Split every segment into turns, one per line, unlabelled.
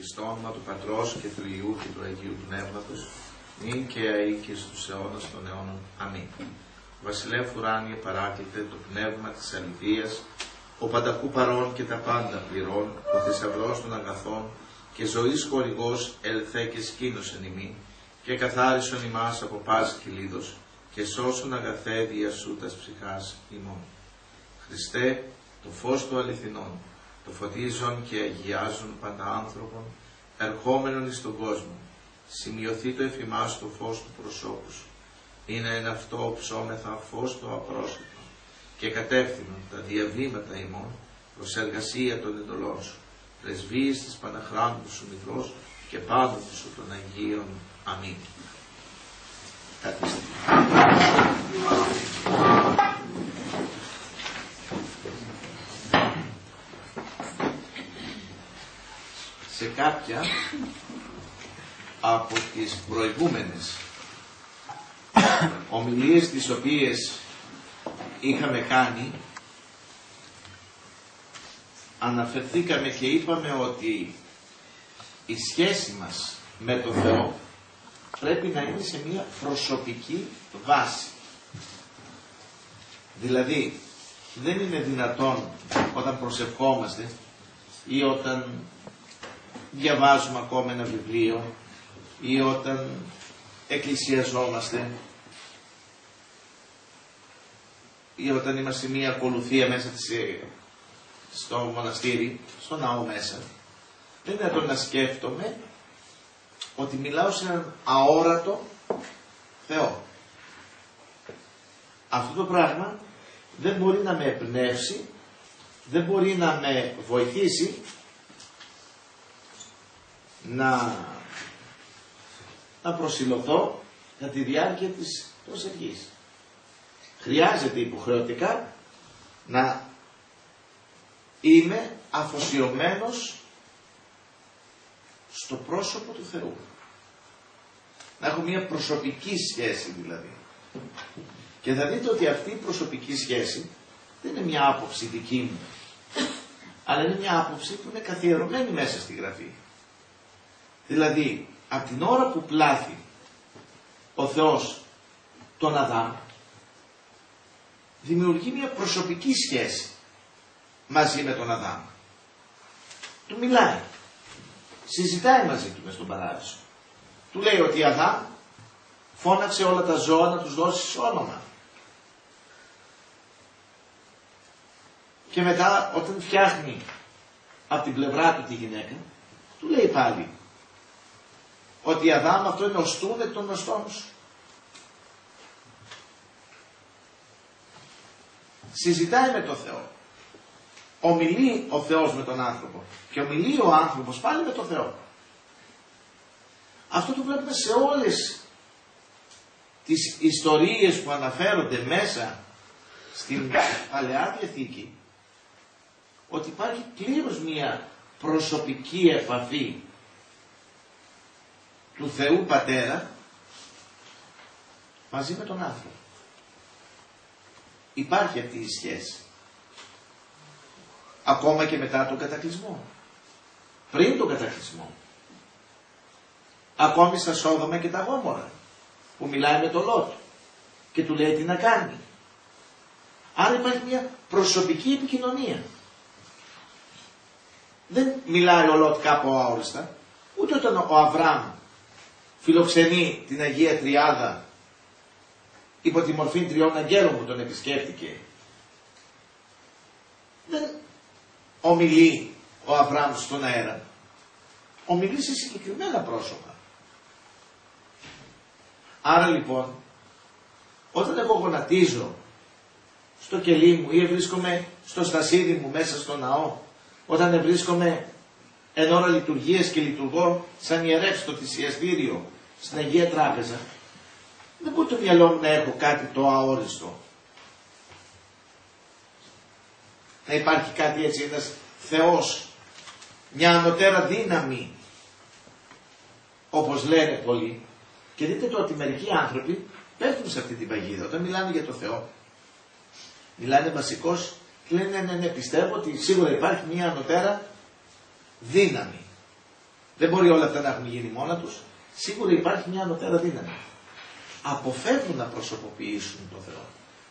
στο όνομα του Πατρός και του Υιού και του Αγίου Πνεύματος, νυν και αεί και στους αιώνας των αιώνων. Αμήν. Βασιλεύ ουράνιε παράκλητε το πνεύμα της αληθείας, ο πανταχού παρών και τα πάντα πληρών, ο θησαυρός των αγαθών και ζωής χορηγός ελθέ και σκήνωσεν ημί, και καθάρισον ημάς από πάση κυλίδος, και σώσον αγαθέ διασού τας ψυχάς ημών. Χριστέ, το φως του αληθινών, το φωτίζον και αγιάζον πάντα άνθρωπον, ερχόμενον εις τον κόσμο, σημειωθεί το εφημάς το φως του προσώπου σου. Είναι εν αυτό ψώμεθα φως το απρόσιτο, και κατεύθυνον τα διαβήματα ημών προς εργασία των εντολών σου, πρεσβείες της Παναχράντου σου Μητρός και πάντων σου των Αγίων. Αμήν. Σε κάποια από τις προηγούμενες ομιλίες τις οποίες είχαμε κάνει, αναφερθήκαμε και είπαμε ότι η σχέση μας με τον Θεό πρέπει να είναι σε μια προσωπική βάση. Δηλαδή δεν είναι δυνατόν όταν προσευχόμαστε ή όταν διαβάζουμε ακόμα ένα βιβλίο ή όταν εκκλησιαζόμαστε ή όταν είμαστε μια ακολουθία μέσα στο μοναστήρι, στο ναό μέσα, δεν είναι δυνατόν να σκέφτομαι ότι μιλάω σε έναν αόρατο Θεό. Αυτό το πράγμα δεν μπορεί να με εμπνεύσει, δεν μπορεί να με βοηθήσει να προσηλωθώ κατά τη διάρκεια της προσευχής. Χρειάζεται υποχρεωτικά να είμαι αφοσιωμένος στο πρόσωπο του Θεού. Να έχω μια προσωπική σχέση δηλαδή. Και θα δείτε ότι αυτή η προσωπική σχέση δεν είναι μια άποψη δική μου, αλλά είναι μια άποψη που είναι καθιερωμένη μέσα στη Γραφή. Δηλαδή, από την ώρα που πλάθη ο Θεός τον Αδάμ, δημιουργεί μια προσωπική σχέση μαζί με τον Αδάμ. Του μιλάει. Συζητάει μαζί του μες στον παράδεισο. Του λέει ότι Αδάμ φώναξε όλα τα ζώα να τους δώσεις όνομα. Και μετά όταν φτιάχνει από την πλευρά του τη γυναίκα, του λέει πάλι ότι Αδάμ αυτό είναι οστούν εκ των οστών σου. Συζητάει με τον Θεό. Ομιλεί ο Θεός με τον άνθρωπο και ομιλεί ο άνθρωπος πάλι με τον Θεό. Αυτό το βλέπουμε σε όλες τις ιστορίες που αναφέρονται μέσα στην Παλαιά Διαθήκη, ότι υπάρχει πλήρως μια προσωπική επαφή του Θεού Πατέρα μαζί με τον άνθρωπο. Υπάρχει αυτή η σχέση. Ακόμα και μετά τον κατακλυσμό. Πριν τον κατακλυσμό. Ακόμη στα Σόδομα και τα Γόμορα, που μιλάει με τον Λότ και του λέει τι να κάνει. Άρα υπάρχει μια προσωπική επικοινωνία. Δεν μιλάει ο Λότ κάπου αόριστα, ούτε όταν ο Αβραάμ φιλοξενεί την Αγία Τριάδα υπό τη μορφή τριών αγγέλων που τον επισκέφτηκε. Δεν ομιλεί ο Αβραάμ στον αέρα. Ομιλεί σε συγκεκριμένα πρόσωπα. Άρα λοιπόν, όταν εγώ γονατίζω στο κελί μου ή βρίσκομαι στο στασίδι μου μέσα στο ναό, όταν βρίσκομαι εν ώρα λειτουργίας και λειτουργώ σαν ιερεύς στο θυσιαστήριο στην Αγία Τράπεζα, δεν μπορεί το μυαλό μου να έχω κάτι το αόριστο. Να υπάρχει κάτι έτσι, ένας Θεός, μια ανωτέρα δύναμη, όπως λένε πολλοί. Και δείτε το ότι μερικοί άνθρωποι πέφτουν σε αυτή την παγίδα. Όταν μιλάνε για το Θεό, μιλάνε βασικώς και λένε ναι, πιστεύω ότι σίγουρα υπάρχει μια ανωτέρα δύναμη. δεν μπορεί όλα αυτά να έχουν γίνει μόνα τους, σίγουρα υπάρχει μια ανωτέρα δύναμη. Αποφεύγουν να προσωποποιήσουν τον Θεό.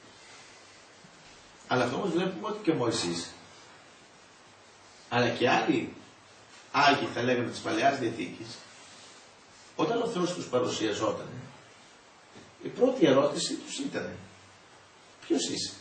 Αλλά αυτό όμως βλέπουμε ότι και ο Μωυσής, αλλά και άλλοι Άγιοι θα λέγαμε της Παλαιάς Διαθήκης, όταν ο Θεός τους παρουσιαζόταν, η πρώτη ερώτηση τους ήταν ποιος είσαι?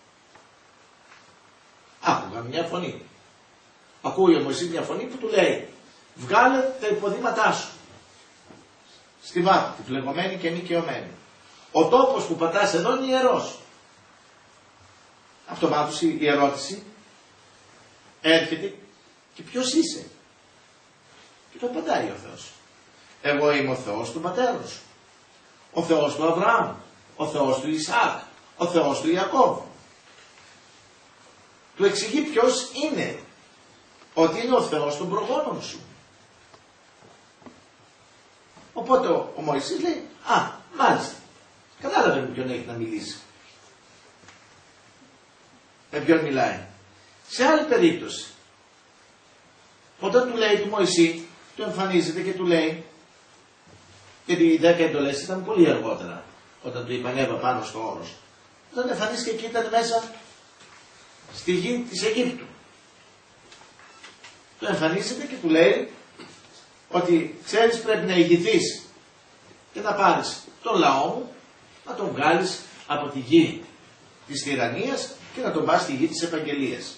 Άκουγαν μια φωνή. Ακούει ο Μωυσής μια φωνή που του λέει βγάλε τα υποδήματά σου στη βάφη, τη φλεγωμένη και νικαιωμένη. Ο τόπος που πατάς εδώ είναι ιερός. Αυτομάτως η ερώτηση έρχεται και ποιος είσαι? Και το απαντάει ο Θεός. Εγώ είμαι ο Θεός του πατέρα σου. Ο Θεός του Αβραάμ. Ο Θεός του Ισαάκ. Ο Θεός του Ιακώβ. Του εξηγεί ποιος είναι. Ότι είναι ο Θεός των προγόνων σου. Οπότε ο Μωυσής λέει, α, μάλιστα. Κατάλαβε με ποιον έχει να μιλήσει. Με ποιον μιλάει. Σε άλλη περίπτωση, όταν του λέει του Μωυσή, του εμφανίζεται και του λέει, γιατί οι 10 εντολές ήταν πολύ αργότερα, όταν του είπαν έβα πάνω στο όρος. Όταν εμφανίστηκε και ήταν μέσα στη γη της Αιγύπτου. Του εμφανίζεται και του λέει ότι ξέρεις πρέπει να ηγηθείς και να πάρεις τον λαό μου, να τον βγάλεις από τη γη της τυραννίας και να τον πας στη γη της επαγγελίας.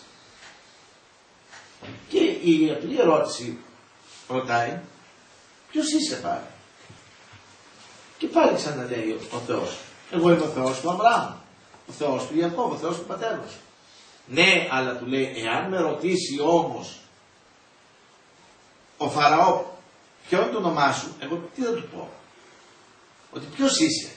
Και η απλή ερώτηση ρωτάει ποιος είσαι πάλι? Και πάλι ξαναλέει ο Θεός, εγώ είμαι ο Θεός του Αβραάμ, ο Θεός του Ιακώβ, ο Θεός του πατέρα σου. Ναι, αλλά του λέει, εάν με ρωτήσει όμως ο Φαραώ ποιο είναι το όνομά σου, εγώ τι θα του πω? Ότι ποιος είσαι?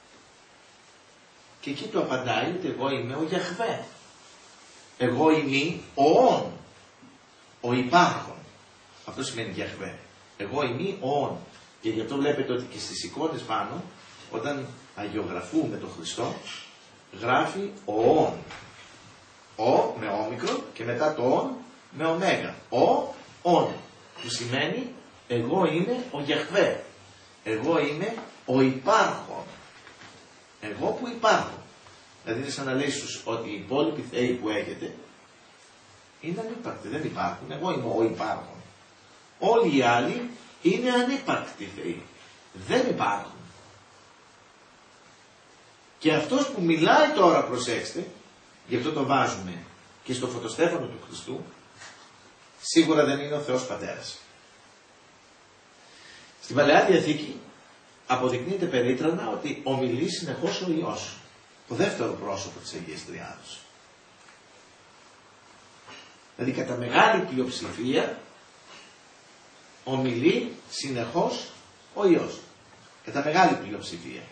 Και εκεί του απαντάει ότι εγώ είμαι ο Γιαχβέ. Εγώ είμαι ο Ον, ο υπάρχον. Αυτό σημαίνει Γιαχβέ. Εγώ είμαι ο Ον. Και γι' αυτό βλέπετε ότι και στις εικόνες πάνω, όταν αγιογραφούμε τον Χριστό, γράφει ο Ον. Ο με όμικρο και μετά το Ον με ωμέγα. Ο Ον. Που σημαίνει εγώ είμαι ο Γιαχβέ. Εγώ είμαι ο υπάρχον. Εγώ που υπάρχω. Δηλαδή είναι σαν να λέει ότι οι υπόλοιποι θεοί που έχετε είναι ανύπαρκτοι, δεν υπάρχουν. Εγώ είμαι ο υπάρχον. Όλοι οι άλλοι είναι ανύπαρκτοι θεοί. Δεν υπάρχουν. Και αυτός που μιλάει τώρα, προσέξτε, γι' αυτό το βάζουμε και στο φωτοστέφανο του Χριστού, σίγουρα δεν είναι ο Θεός Πατέρας. Στην Παλαιά Διαθήκη αποδεικνύεται περίτρανα ότι ομιλεί συνεχώς ο Υιός, το δεύτερο πρόσωπο της Αγίας Τριάδος. Δηλαδή κατά μεγάλη πλειοψηφία ομιλεί συνεχώς ο Υιός. Κατά μεγάλη πλειοψηφία.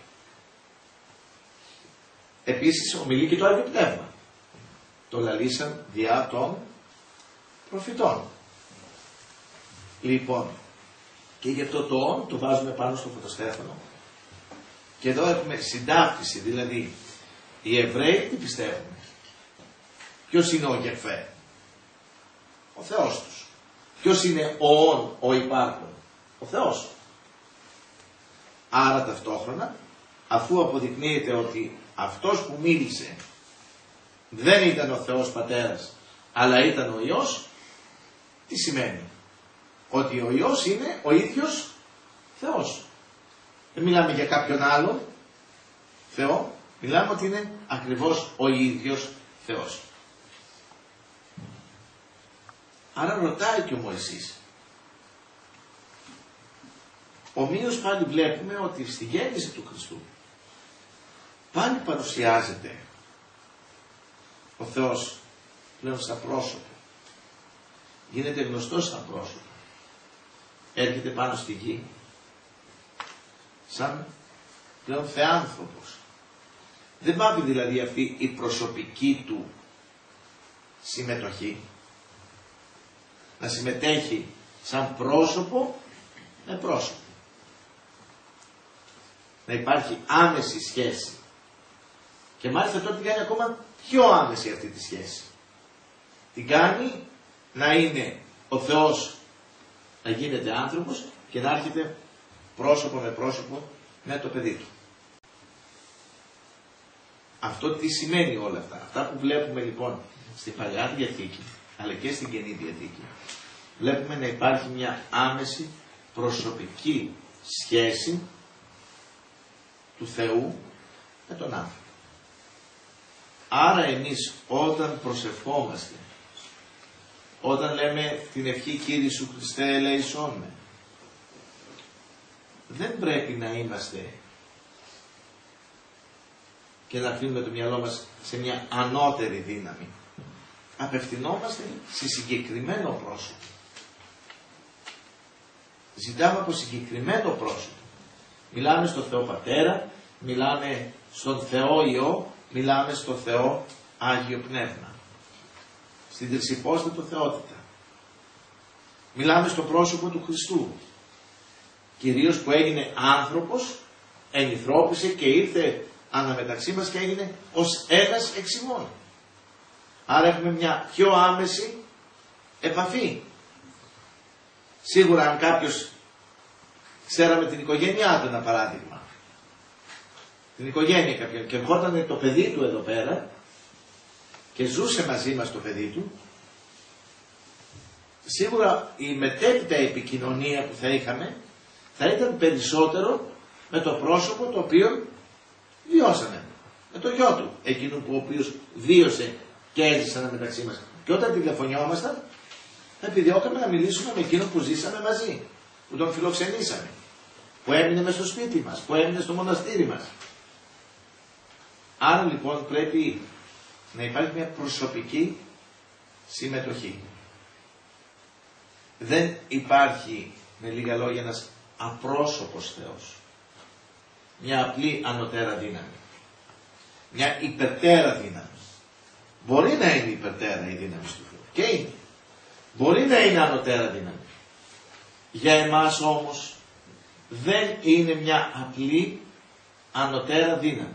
Επίσης ομιλεί και το Άγιο Πνεύμα. Το λαλήσαν διά των προφητών. Λοιπόν, και γι' αυτό το «ον» το βάζουμε πάνω στο φωτοστέφανο. Και εδώ έχουμε συντάφτιση, δηλαδή οι Εβραίοι τι πιστεύουν? Ποιος είναι ο Γιαχβέ? Ο Θεός τους. Ποιος είναι ο «ον», ο υπάρχον? Ο Θεός. Άρα ταυτόχρονα, αφού αποδεικνύεται ότι αυτός που μίλησε δεν ήταν ο Θεός Πατέρας, αλλά ήταν ο Υιός, τι σημαίνει? Ότι ο Υιός είναι ο ίδιος Θεός. Δεν μιλάμε για κάποιον άλλον Θεό, μιλάμε ότι είναι ακριβώς ο ίδιος Θεός. Άρα ρωτάει και ο Μωυσής. Ομοίως πάλι βλέπουμε ότι στη γέννηση του Χριστού πάλι παρουσιάζεται ο Θεός πλέον σαν πρόσωπο. Γίνεται γνωστός σαν πρόσωπο. Έρχεται πάνω στη γη σαν πλέον θεάνθρωπος. Δεν πάει δηλαδή αυτή η προσωπική του συμμετοχή να συμμετέχει σαν πρόσωπο με πρόσωπο. Να υπάρχει άμεση σχέση. Και μάλιστα τότε την κάνει ακόμα πιο άμεση αυτή τη σχέση. Την κάνει να είναι ο Θεός να γίνεται άνθρωπος και να έρχεται πρόσωπο με πρόσωπο με το παιδί του. Αυτό τι σημαίνει όλα αυτά? Αυτά που βλέπουμε λοιπόν στην Παλαιά Διαθήκη αλλά και στην Καινή Διαθήκη, βλέπουμε να υπάρχει μια άμεση προσωπική σχέση του Θεού με τον άνθρωπο. Άρα εμείς όταν προσευχόμαστε, όταν λέμε την ευχή Κύριε Σου Χριστέ ελέησόν με, δεν πρέπει να είμαστε και να αφήνουμε το μυαλό μας σε μια ανώτερη δύναμη. Απευθυνόμαστε σε συγκεκριμένο πρόσωπο. Ζητάμε από συγκεκριμένο πρόσωπο. Μιλάμε στον Θεό Πατέρα, μιλάμε στον Θεό Υιό, μιλάμε στον Θεό Άγιο Πνεύμα. Στην τρισυπόστατο Θεότητα. Μιλάμε στο πρόσωπο του Χριστού. Κυρίως που έγινε άνθρωπος, ενηθρώπησε και ήρθε αναμεταξύ μας και έγινε ως ένας εξ ημών. Άρα έχουμε μια πιο άμεση επαφή. Σίγουρα αν κάποιος, ξέραμε την οικογένειά του ένα παράδειγμα, την οικογένεια κάποιον και ερχόταν το παιδί του εδώ πέρα και ζούσε μαζί μας το παιδί του, σίγουρα η μετέπειτα επικοινωνία που θα είχαμε θα ήταν περισσότερο με το πρόσωπο το οποίο βιώσαμε, με το γιο του, εκείνο που ο οποίος βίωσε και έζησαν μεταξύ μας. Και όταν τηλεφωνιόμασταν, θα επιδιώκαμε να μιλήσουμε με εκείνον που ζήσαμε μαζί, που τον φιλοξενήσαμε, που έμεινε μες στο σπίτι μας, που έμεινε στο μοναστήρι μας. Άρα λοιπόν πρέπει να υπάρχει μια προσωπική συμμετοχή. Δεν υπάρχει, με λίγα λόγια, ένας απρόσωπος Θεός. Μια απλή ανωτέρα δύναμη. Μια υπερτέρα δύναμη. Μπορεί να είναι υπερτέρα η δύναμη του Θεού. Και είναι. Μπορεί να είναι ανωτέρα δύναμη. Για εμάς όμως δεν είναι μια απλή ανωτέρα δύναμη.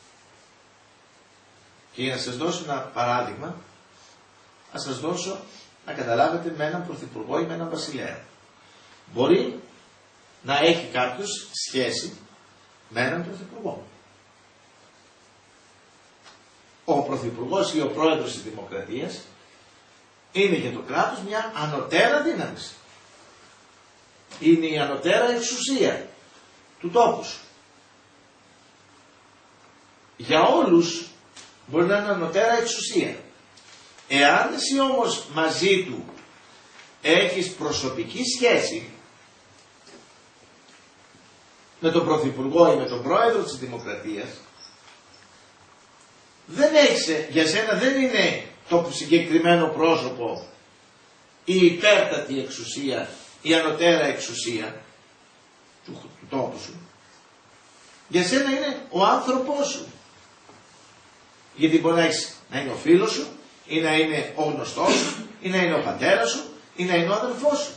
Και για να σας δώσω ένα παράδειγμα, θα σας δώσω να καταλάβετε με έναν πρωθυπουργό ή με έναν βασιλέα. Μπορεί να έχει κάποιος σχέση με έναν πρωθυπουργό. Ο πρωθυπουργός ή ο πρόεδρος της Δημοκρατίας είναι για το κράτος μια ανωτέρα δύναμη. Είναι η ανωτέρα εξουσία του τόπου σου. Για όλους μπορεί να είναι ανωτέρα εξουσία. Εάν εσύ όμως μαζί του έχεις προσωπική σχέση με τον πρωθυπουργό ή με τον πρόεδρο της Δημοκρατίας, δεν έχεις, για σένα δεν είναι το συγκεκριμένο πρόσωπο η υπέρτατη εξουσία, η ανωτέρα εξουσία του τόπου σου. Για σένα είναι ο άνθρωπός σου. Γιατί μπορεί να είναι ο φίλος σου, ή να είναι ο γνωστός σου, ή να είναι ο πατέρας σου, ή να είναι ο αδελφός σου.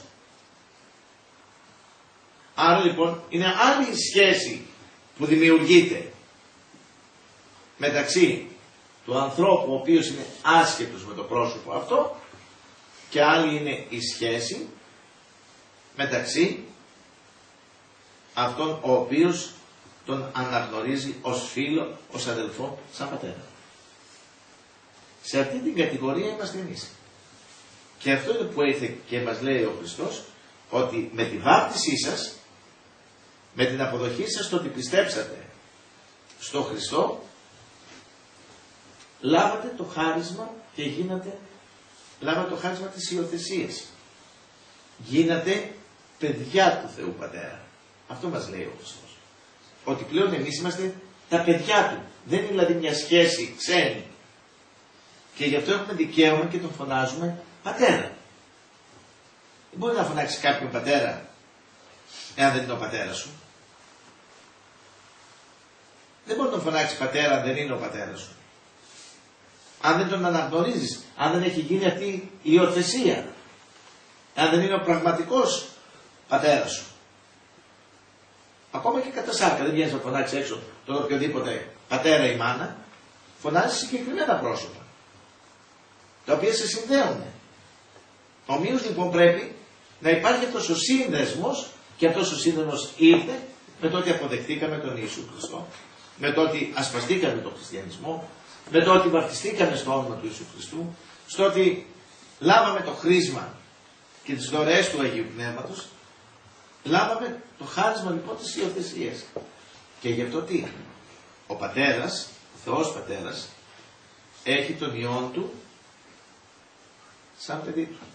Άρα λοιπόν είναι άλλη σχέση που δημιουργείται μεταξύ του ανθρώπου ο οποίος είναι άσχετος με το πρόσωπο αυτό και άλλη είναι η σχέση μεταξύ αυτόν ο οποίος τον αναγνωρίζει ως φίλο, ως αδελφό, σαν πατέρα. Σε αυτή την κατηγορία είμαστε εμείς. Και αυτό είναι που ήρθε και μας λέει ο Χριστός, ότι με τη βάπτισή σας, με την αποδοχή σας το ότι πιστέψατε στο Χριστό, λάβατε το χάρισμα και λάβατε το χάρισμα της υιοθεσίας. Γίνατε παιδιά του Θεού Πατέρα. Αυτό μας λέει ο Χριστός. Ότι πλέον εμείς είμαστε τα παιδιά του. Δεν είναι δηλαδή μια σχέση ξένη. Και γι' αυτό έχουμε δικαίωμα και τον φωνάζουμε πατέρα. Δεν μπορεί να φωνάξει κάποιον πατέρα εάν δεν είναι ο πατέρας σου. Δεν μπορεί να τον φωνάξει πατέρα αν δεν είναι ο πατέρας σου. Αν δεν τον αναγνωρίζεις, αν δεν έχει γίνει αυτή η υιοθεσία, αν δεν είναι ο πραγματικός πατέρας σου. Ακόμα και κατά σάρκα δεν βγαίνεις να φωνάξεις έξω τον οποιοδήποτε πατέρα ή μάνα, φωνάζεις συγκεκριμένα πρόσωπα, τα οποία σε συνδέουν. Ομοίως λοιπόν πρέπει να υπάρχει αυτός ο σύνδεσμος, και αυτός ο σύνδεσμος ήρθε με το ότι αποδεχτήκαμε τον Ιησού Χριστό, με το ότι ασπαστήκαμε τον χριστιανισμό, με το ότι βαπτιστήκαμε στο όνομα του Ιησού Χριστού, στο ότι λάβαμε το χρήσμα και τις δωρεές του Αγίου Πνεύματος, λάβαμε το χάρισμα λοιπόν της υιοθεσίας. Και γι' αυτό τι, ο Πατέρας, ο Θεός Πατέρας, έχει τον Υιόν Του σαν παιδί Του.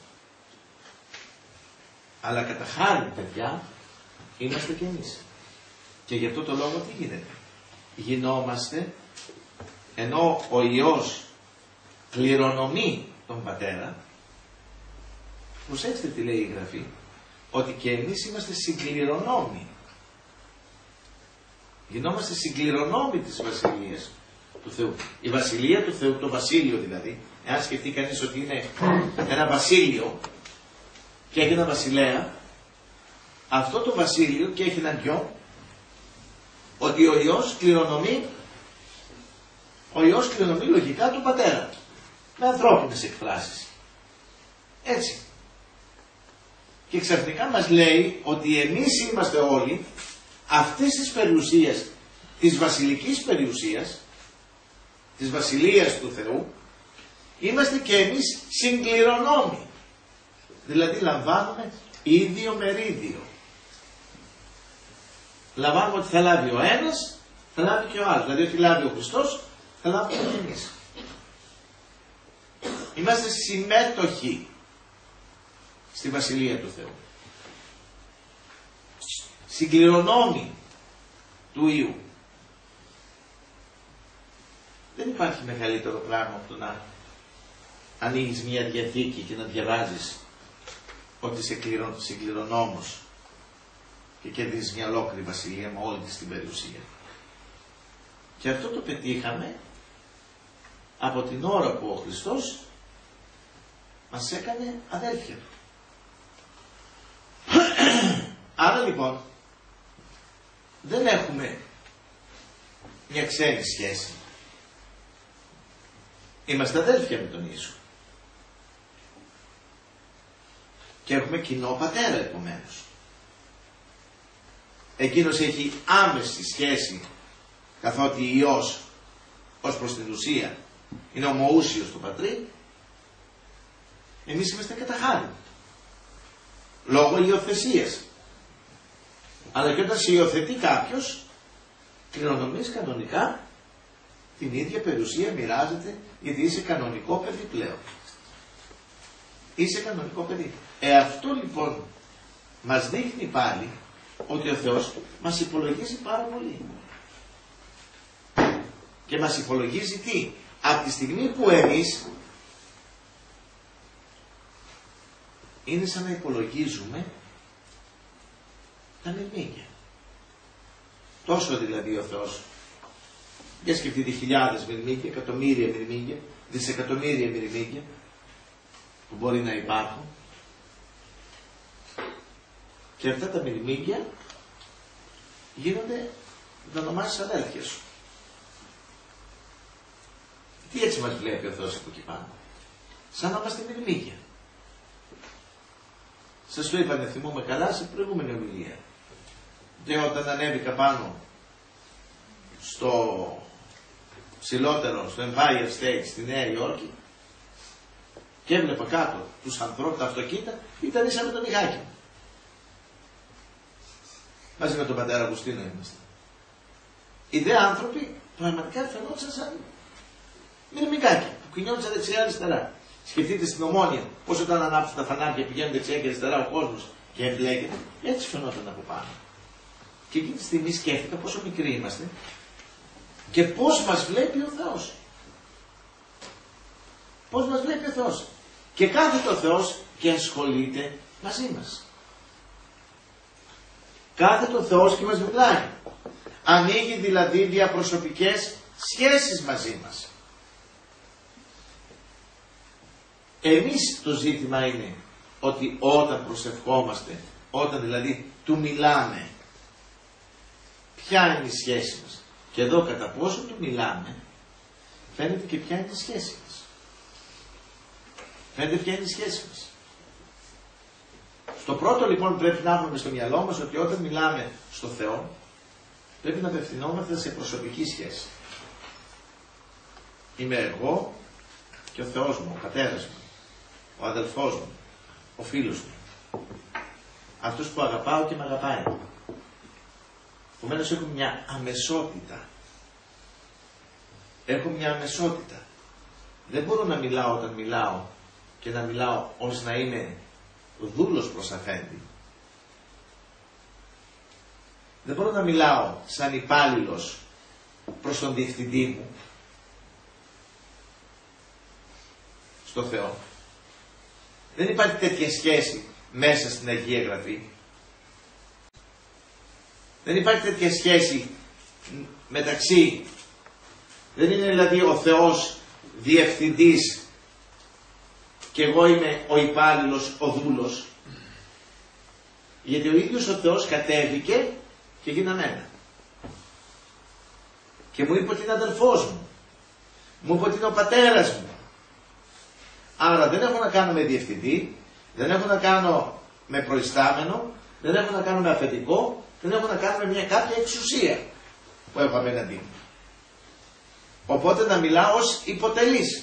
Αλλά κατά χάρη, παιδιά, είμαστε κι εμείς. Και γι' αυτό το λόγο τι γίνεται. Γινόμαστε, ενώ ο Υιός κληρονομεί τον Πατέρα, προσέξτε τι λέει η Γραφή, ότι και εμείς είμαστε συγκληρονόμοι. Γινόμαστε συγκληρονόμοι της Βασιλείας του Θεού. Η Βασιλεία του Θεού, το βασίλειο δηλαδή, εάν σκεφτεί κανείς ότι είναι ένα βασίλειο και έχει ένα βασιλέα, αυτό το βασίλειο και έχει έναν γιο, ότι ο Υιός κληρονομεί λογικά τον Πατέρα, με ανθρώπινες εκφράσεις. Έτσι. Και ξαφνικά μας λέει ότι εμείς είμαστε όλοι αυτές τις περιουσίες, της βασιλικής περιουσίας, της βασιλείας του Θεού, είμαστε και εμείς συγκληρονόμοι. Δηλαδή λαμβάνουμε ίδιο μερίδιο. Λαμβάνουμε ότι θα λάβει ο ένας, θα λάβει και ο άλλος. Δηλαδή ότι λάβει ο Χριστός, θα λάβουμε και εμείς. Είμαστε συμμέτοχοι στη Βασιλεία του Θεού. Συγκληρονόμοι του Υιού. Δεν υπάρχει μεγαλύτερο πράγμα από το να ανοίγεις μια διαθήκη και να διαβάζεις ότι είσαι συγκληρονόμος και κερδίζεις μια ολόκληρη βασιλεία με όλη της την περιουσία. Και αυτό το πετύχαμε από την ώρα που ο Χριστός μας έκανε αδέλφια του. Άρα λοιπόν δεν έχουμε μια ξένη σχέση. Είμαστε αδέλφια με τον Ιησού. Και έχουμε κοινό πατέρα επομένως. Εκείνος έχει άμεση σχέση, καθότι Υιός ως προς την ουσία είναι ομοούσιος του Πατρί. Εμείς είμαστε κατά χάρη, λόγω υιοθεσίας. Αλλά και όταν σε υιοθετεί κάποιος, κληρονομείς κανονικά την ίδια περιουσία, μοιράζεται, γιατί είσαι κανονικό παιδί πλέον. Είσαι κανονικό παιδί. Αυτό λοιπόν μας δείχνει πάλι ότι ο Θεός μας υπολογίζει πάρα πολύ. Και μας υπολογίζει τι? Από τη στιγμή που εμείς είναι σαν να υπολογίζουμε τα μυρμήγκια. Τόσο δηλαδή ο Θεός. Για σκεφτείτε χιλιάδες μυρμήγκια, εκατομμύρια μυρμήγκια, δισεκατομμύρια μυρμήγκια που μπορεί να υπάρχουν. Και αυτά τα μυρμήγκια γίνονται να ονομάσεις αδέλφια σου. Τι έτσι μας βλέπει ο Θεός από εκεί πάνω? Σαν να είμαστε μυρμήγκια. Σας το είπανε, θυμούμε καλά, σε προηγούμενη ομιλία. Και όταν ανέβηκα πάνω στο ψηλότερο, στο Empire State στη Νέα Υόρκη και έβλεπα κάτω τους ανθρώπους, τα αυτοκίνητα, ήταν ίσα με τον Μιχάκη μου. Μαζί με τον πατέρα Αυγουστίνο είμαστε. Οι δε άνθρωποι πραγματικά φαινόντουσαν σαν μυρμικάκι που κουνιόντουσαν δεξιά-αριστερά. Σκεφτείτε στην Ομόνια πώς όταν ανάψουν τα φανάρια πηγαίνουν δεξιά και αριστερά ο κόσμος και εμπλέκεται. Έτσι φαινόταν από πάνω. Και εκείνη τη στιγμή σκέφτηκα πόσο μικροί είμαστε και πώς μας βλέπει ο Θεός. Πώς μας βλέπει ο Θεός. Και κάθεται ο Θεός και ασχολείται μαζί μας. Κάθεται ο Θεός και μας μιλάει. Ανοίγει δηλαδή διαπροσωπικές σχέσεις μαζί μας. Εμείς το ζήτημα είναι ότι όταν προσευχόμαστε, όταν δηλαδή του μιλάμε, ποια είναι η σχέση μας. Και εδώ κατά πόσο του μιλάμε, φαίνεται και ποια είναι η σχέση μας. Φαίνεται ποια είναι η σχέση μας. Στο πρώτο λοιπόν πρέπει να έχουμε στο μυαλό μας ότι όταν μιλάμε στο Θεό πρέπει να απευθυνόμαστε σε προσωπική σχέση. Είμαι εγώ και ο Θεός μου, ο πατέρας μου, ο αδελφός μου, ο φίλος μου. Αυτός που αγαπάω και με αγαπάει. Επομένως έχω μια αμεσότητα. Έχω μια αμεσότητα. Δεν μπορώ να μιλάω όταν μιλάω και να μιλάω ως να είμαι δούλος προς αφέντη. Δεν μπορώ να μιλάω σαν υπάλληλος προς τον διευθυντή μου, στο Θεό. Δεν υπάρχει τέτοια σχέση μέσα στην Αγία Γραφή. Δεν υπάρχει τέτοια σχέση μεταξύ. Δεν είναι δηλαδή ο Θεός διευθυντής και εγώ είμαι ο υπάλληλος, ο δούλος. Γιατί ο ίδιος ο Θεός κατέβηκε και γίναμε ένα. Και μου είπε ότι είναι αδελφός μου. Μου είπε ότι είναι ο πατέρας μου. Άρα δεν έχω να κάνω με διευθυντή, δεν έχω να κάνω με προϊστάμενο, δεν έχω να κάνω με αφεντικό, δεν έχω να κάνω με μια κάποια εξουσία που έχω απέναντί μου. Οπότε να μιλάω ως υποτελής.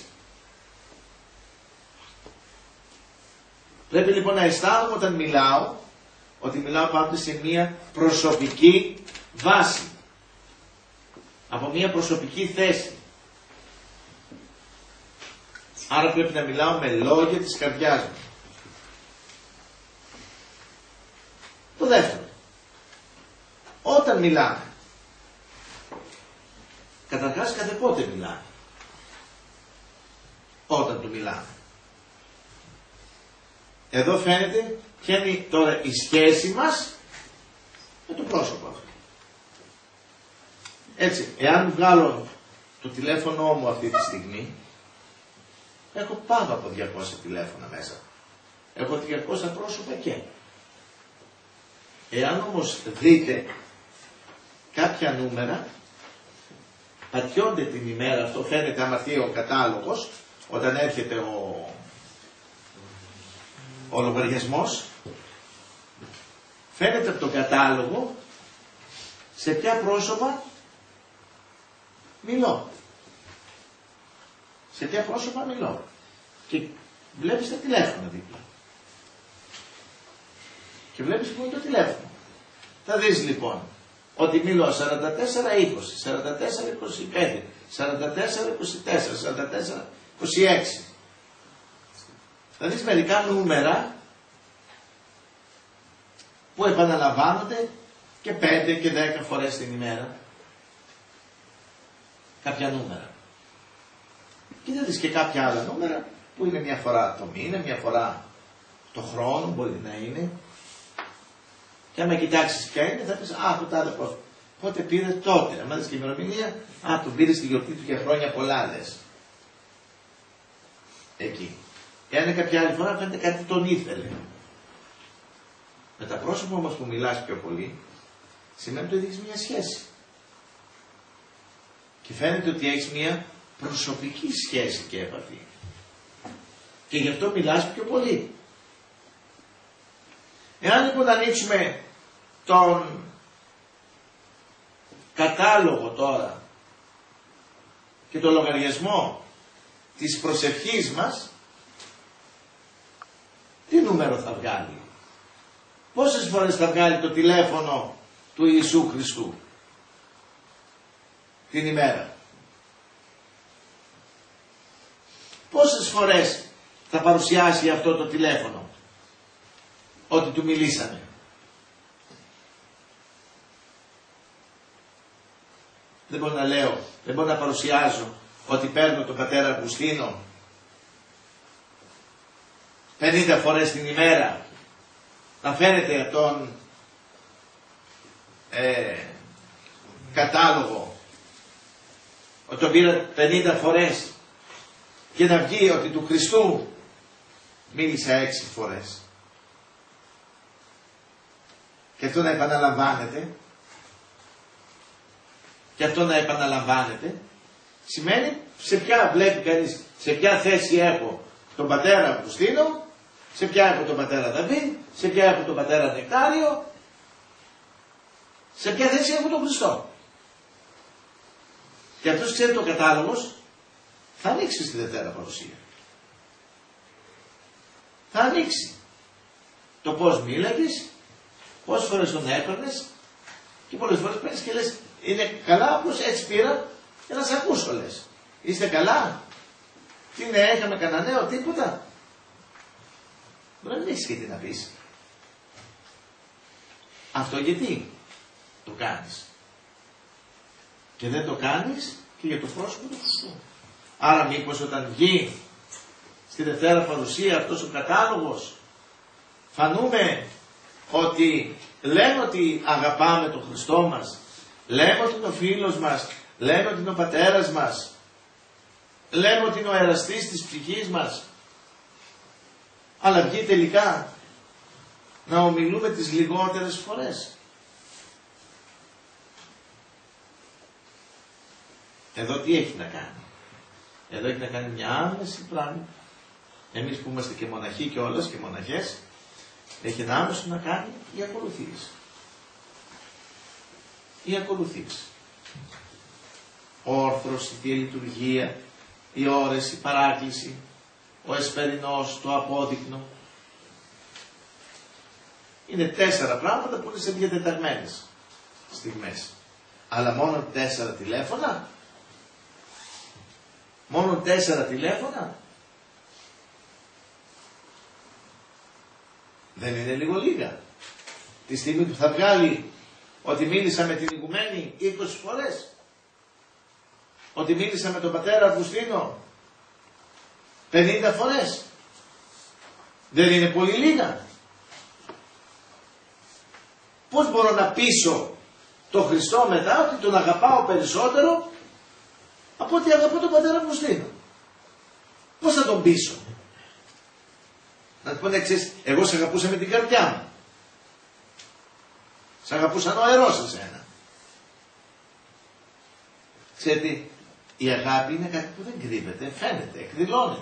Πρέπει λοιπόν να αισθάνομαι όταν μιλάω, ότι μιλάω πάντοτε σε μια προσωπική βάση. Από μια προσωπική θέση. Άρα πρέπει να μιλάω με λόγια της καρδιάς μου. Το δεύτερο. Όταν μιλάμε. Καταρχάς κάθε πότε μιλάμε. Όταν του μιλάμε. Εδώ φαίνεται ποια είναι τώρα η σχέση μας με το πρόσωπο αυτό. Έτσι, εάν βγάλω το τηλέφωνο μου αυτή τη στιγμή, έχω πάνω από 200 τηλέφωνα μέσα. Έχω 200 πρόσωπα και. Εάν όμως δείτε κάποια νούμερα, πατιώνται την ημέρα, αυτό φαίνεται άμα έρθει ο κατάλογος, όταν έρχεται ο λογαριασμός, φαίνεται από τον κατάλογο σε ποια πρόσωπα μιλώ. Σε ποια πρόσωπα μιλώ. Και βλέπεις τα τηλέφωνα δίπλα. Και βλέπεις που είναι το τηλέφωνο. Θα δεις λοιπόν ότι μιλώ 44-20, 44-25, 44-24, 44-26. Θα δεις μερικά νούμερα που επαναλαμβάνονται και 5 και 10 φορές την ημέρα. Κάποια νούμερα. Και θα δεις και κάποια άλλα νούμερα που είναι μια φορά το μήνα, μια φορά το χρόνο μπορεί να είναι. Και άμα κοιτάξεις ποια είναι θα πεις το τάδε πρόσωπο. Πότε πήρε τότε. Αν δεις και η ημερομηνία, τον πήρε στη γιορτή του για χρόνια πολλά λες. Εκεί. Εάν είναι κάποια άλλη φορά φαίνεται κάτι τον ήθελε. Με τα πρόσωπα όμως που μιλάς πιο πολύ, σημαίνει ότι έχεις μια σχέση. Και φαίνεται ότι έχεις μια προσωπική σχέση και επαφή. Και γι' αυτό μιλάς πιο πολύ. Εάν λοιπόν ανοίξουμε τον κατάλογο τώρα και το λογαριασμό της προσευχής μας, τι νούμερο θα βγάλει. Πόσες φορές θα βγάλει το τηλέφωνο του Ιησού Χριστού την ημέρα. Πόσες φορές θα παρουσιάσει αυτό το τηλέφωνο ότι του μιλήσαμε. Δεν μπορώ να λέω, δεν μπορώ να παρουσιάζω ότι παίρνω τον πατέρα Αυγουστίνο 50 φορές την ημέρα, να φαίνεται τον κατάλογο ότι τον πήρα 50 φορές και να βγει ότι του Χριστού μίλησα 6 φορές. Και αυτό να επαναλαμβάνεται, και αυτό να επαναλαμβάνεται, σημαίνει σε ποια βλέπει κανείς, σε ποια θέση έχω τον πατέρα Αυγουστίνο, σε ποια από τον πατέρα Δαβίδ, σε ποια από τον πατέρα Νεκτάριο, σε ποια θέση έχουν τον Χριστό. Και αυτός ξέρει το κατάλογος, θα ανοίξει στη Δευτέρα Παρουσία. Θα ανοίξει το πώς μίλαγες, πόσες φορές τον έπαιρνες και πολλές φορές παίρνεις και λες, είναι καλά, απλώς έτσι πήρα για να σε ακούσω, λες. Είστε καλά, τι νέα, είχαμε κανένα νέο, τίποτα. Μπορεί να μην έχεις και τι να πεις. Αυτό γιατί το κάνεις. Και δεν το κάνεις και για το πρόσωπο του Χριστού. Άρα μήπως όταν βγει στη Δευτέρα Παρουσία αυτός ο κατάλογος, φανούμε ότι λέμε ότι αγαπάμε τον Χριστό μας, λέμε ότι είναι ο φίλος μας, λέμε ότι είναι ο πατέρας μας, λέμε ότι είναι ο εραστής της ψυχής μας, αλλά βγει τελικά να ομιλούμε τις λιγότερες φορές. Εδώ τι έχει να κάνει. Εδώ έχει να κάνει μια άμεση πράγμα. Εμείς που είμαστε και μοναχοί και όλες και μοναχές, έχει ένα άμεσο να κάνει η ακολουθήση. Η ακολουθήση. Ο όρθρος, η Θεία Λειτουργία, οι ώρες, η παράκληση, ο εσπερινός, το απόδεικνο. Είναι 4 πράγματα που είναι σε διατεταγμένες στιγμές. Αλλά μόνο 4 τηλέφωνα. Μόνο 4 τηλέφωνα. Δεν είναι λίγο λίγα. Τη στιγμή που θα βγάλει ότι μίλησα με την ηγουμένη 20 φορές. Ότι μίλησα με τον πατέρα Αυγουστίνο 50 φορές. Δεν είναι πολύ λίγα. Πώς μπορώ να πείσω τον Χριστό μετά ότι τον αγαπάω περισσότερο από ότι αγαπώ τον πατέρα Αυγουστίνο. Πώς θα τον πείσω. Να του πω εξής, εγώ σε αγαπούσα με την καρδιά μου. Σε αγαπούσα νοερός εσένα. Ξέρετε, η αγάπη είναι κάτι που δεν κρύβεται, φαίνεται, εκδηλώνεται.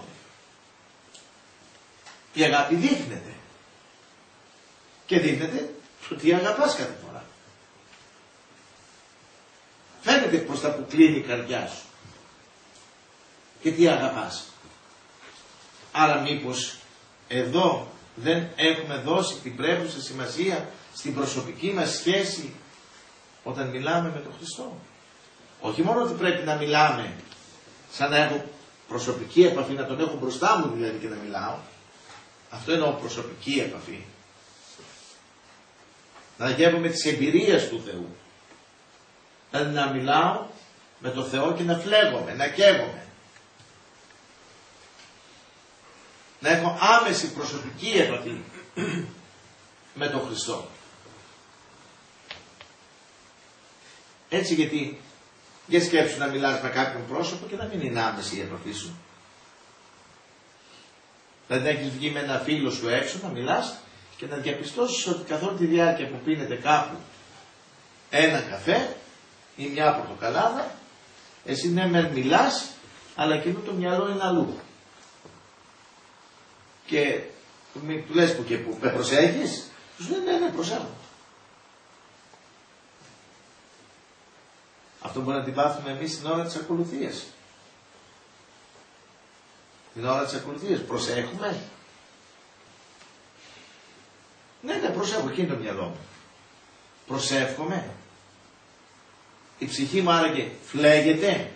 Η αγάπη δείχνεται. Και δείχνεται ότι αγαπάς κάθε φορά. Φαίνεται προς τα που κλείνει η καρδιά σου. Και τι αγαπάς. Άρα μήπως εδώ δεν έχουμε δώσει την πρέπουσα σημασία στην προσωπική μας σχέση όταν μιλάμε με τον Χριστό. Όχι μόνο ότι πρέπει να μιλάμε σαν να έχω προσωπική επαφή, να τον έχω μπροστά μου δηλαδή και να μιλάω. Αυτό εννοώ προσωπική επαφή. Να γεύομαι τις εμπειρίες του Θεού. Δηλαδή να μιλάω με τον Θεό και να φλέγομαι, να καίγομαι. Να έχω άμεση προσωπική επαφή με τον Χριστό. Έτσι γιατί για σκέψου να μιλάς με κάποιον πρόσωπο και να μην είναι άμεση η επαφή σου. Δηλαδή να έχεις βγει με ένα φίλο σου έξω να μιλάς και να διαπιστώσεις ότι καθ' όλη τη διάρκεια που πίνετε κάπου ένα καφέ ή μια πορτοκαλάδα, εσύ ναι μεν μιλάς, αλλά εκείνο το μυαλό είναι αλλού. Και του λες που και που με προσέχεις, τους λέει ναι προσέχω. Αυτό μπορεί να την πάθουμε εμείς την ώρα της ακολουθίας. Την ώρα της ακολουθίας προσέχουμε. Ναι προσέχω, εκεί είναι το μυαλό μου. Προσεύχομαι. Η ψυχή μου άραγε φλέγεται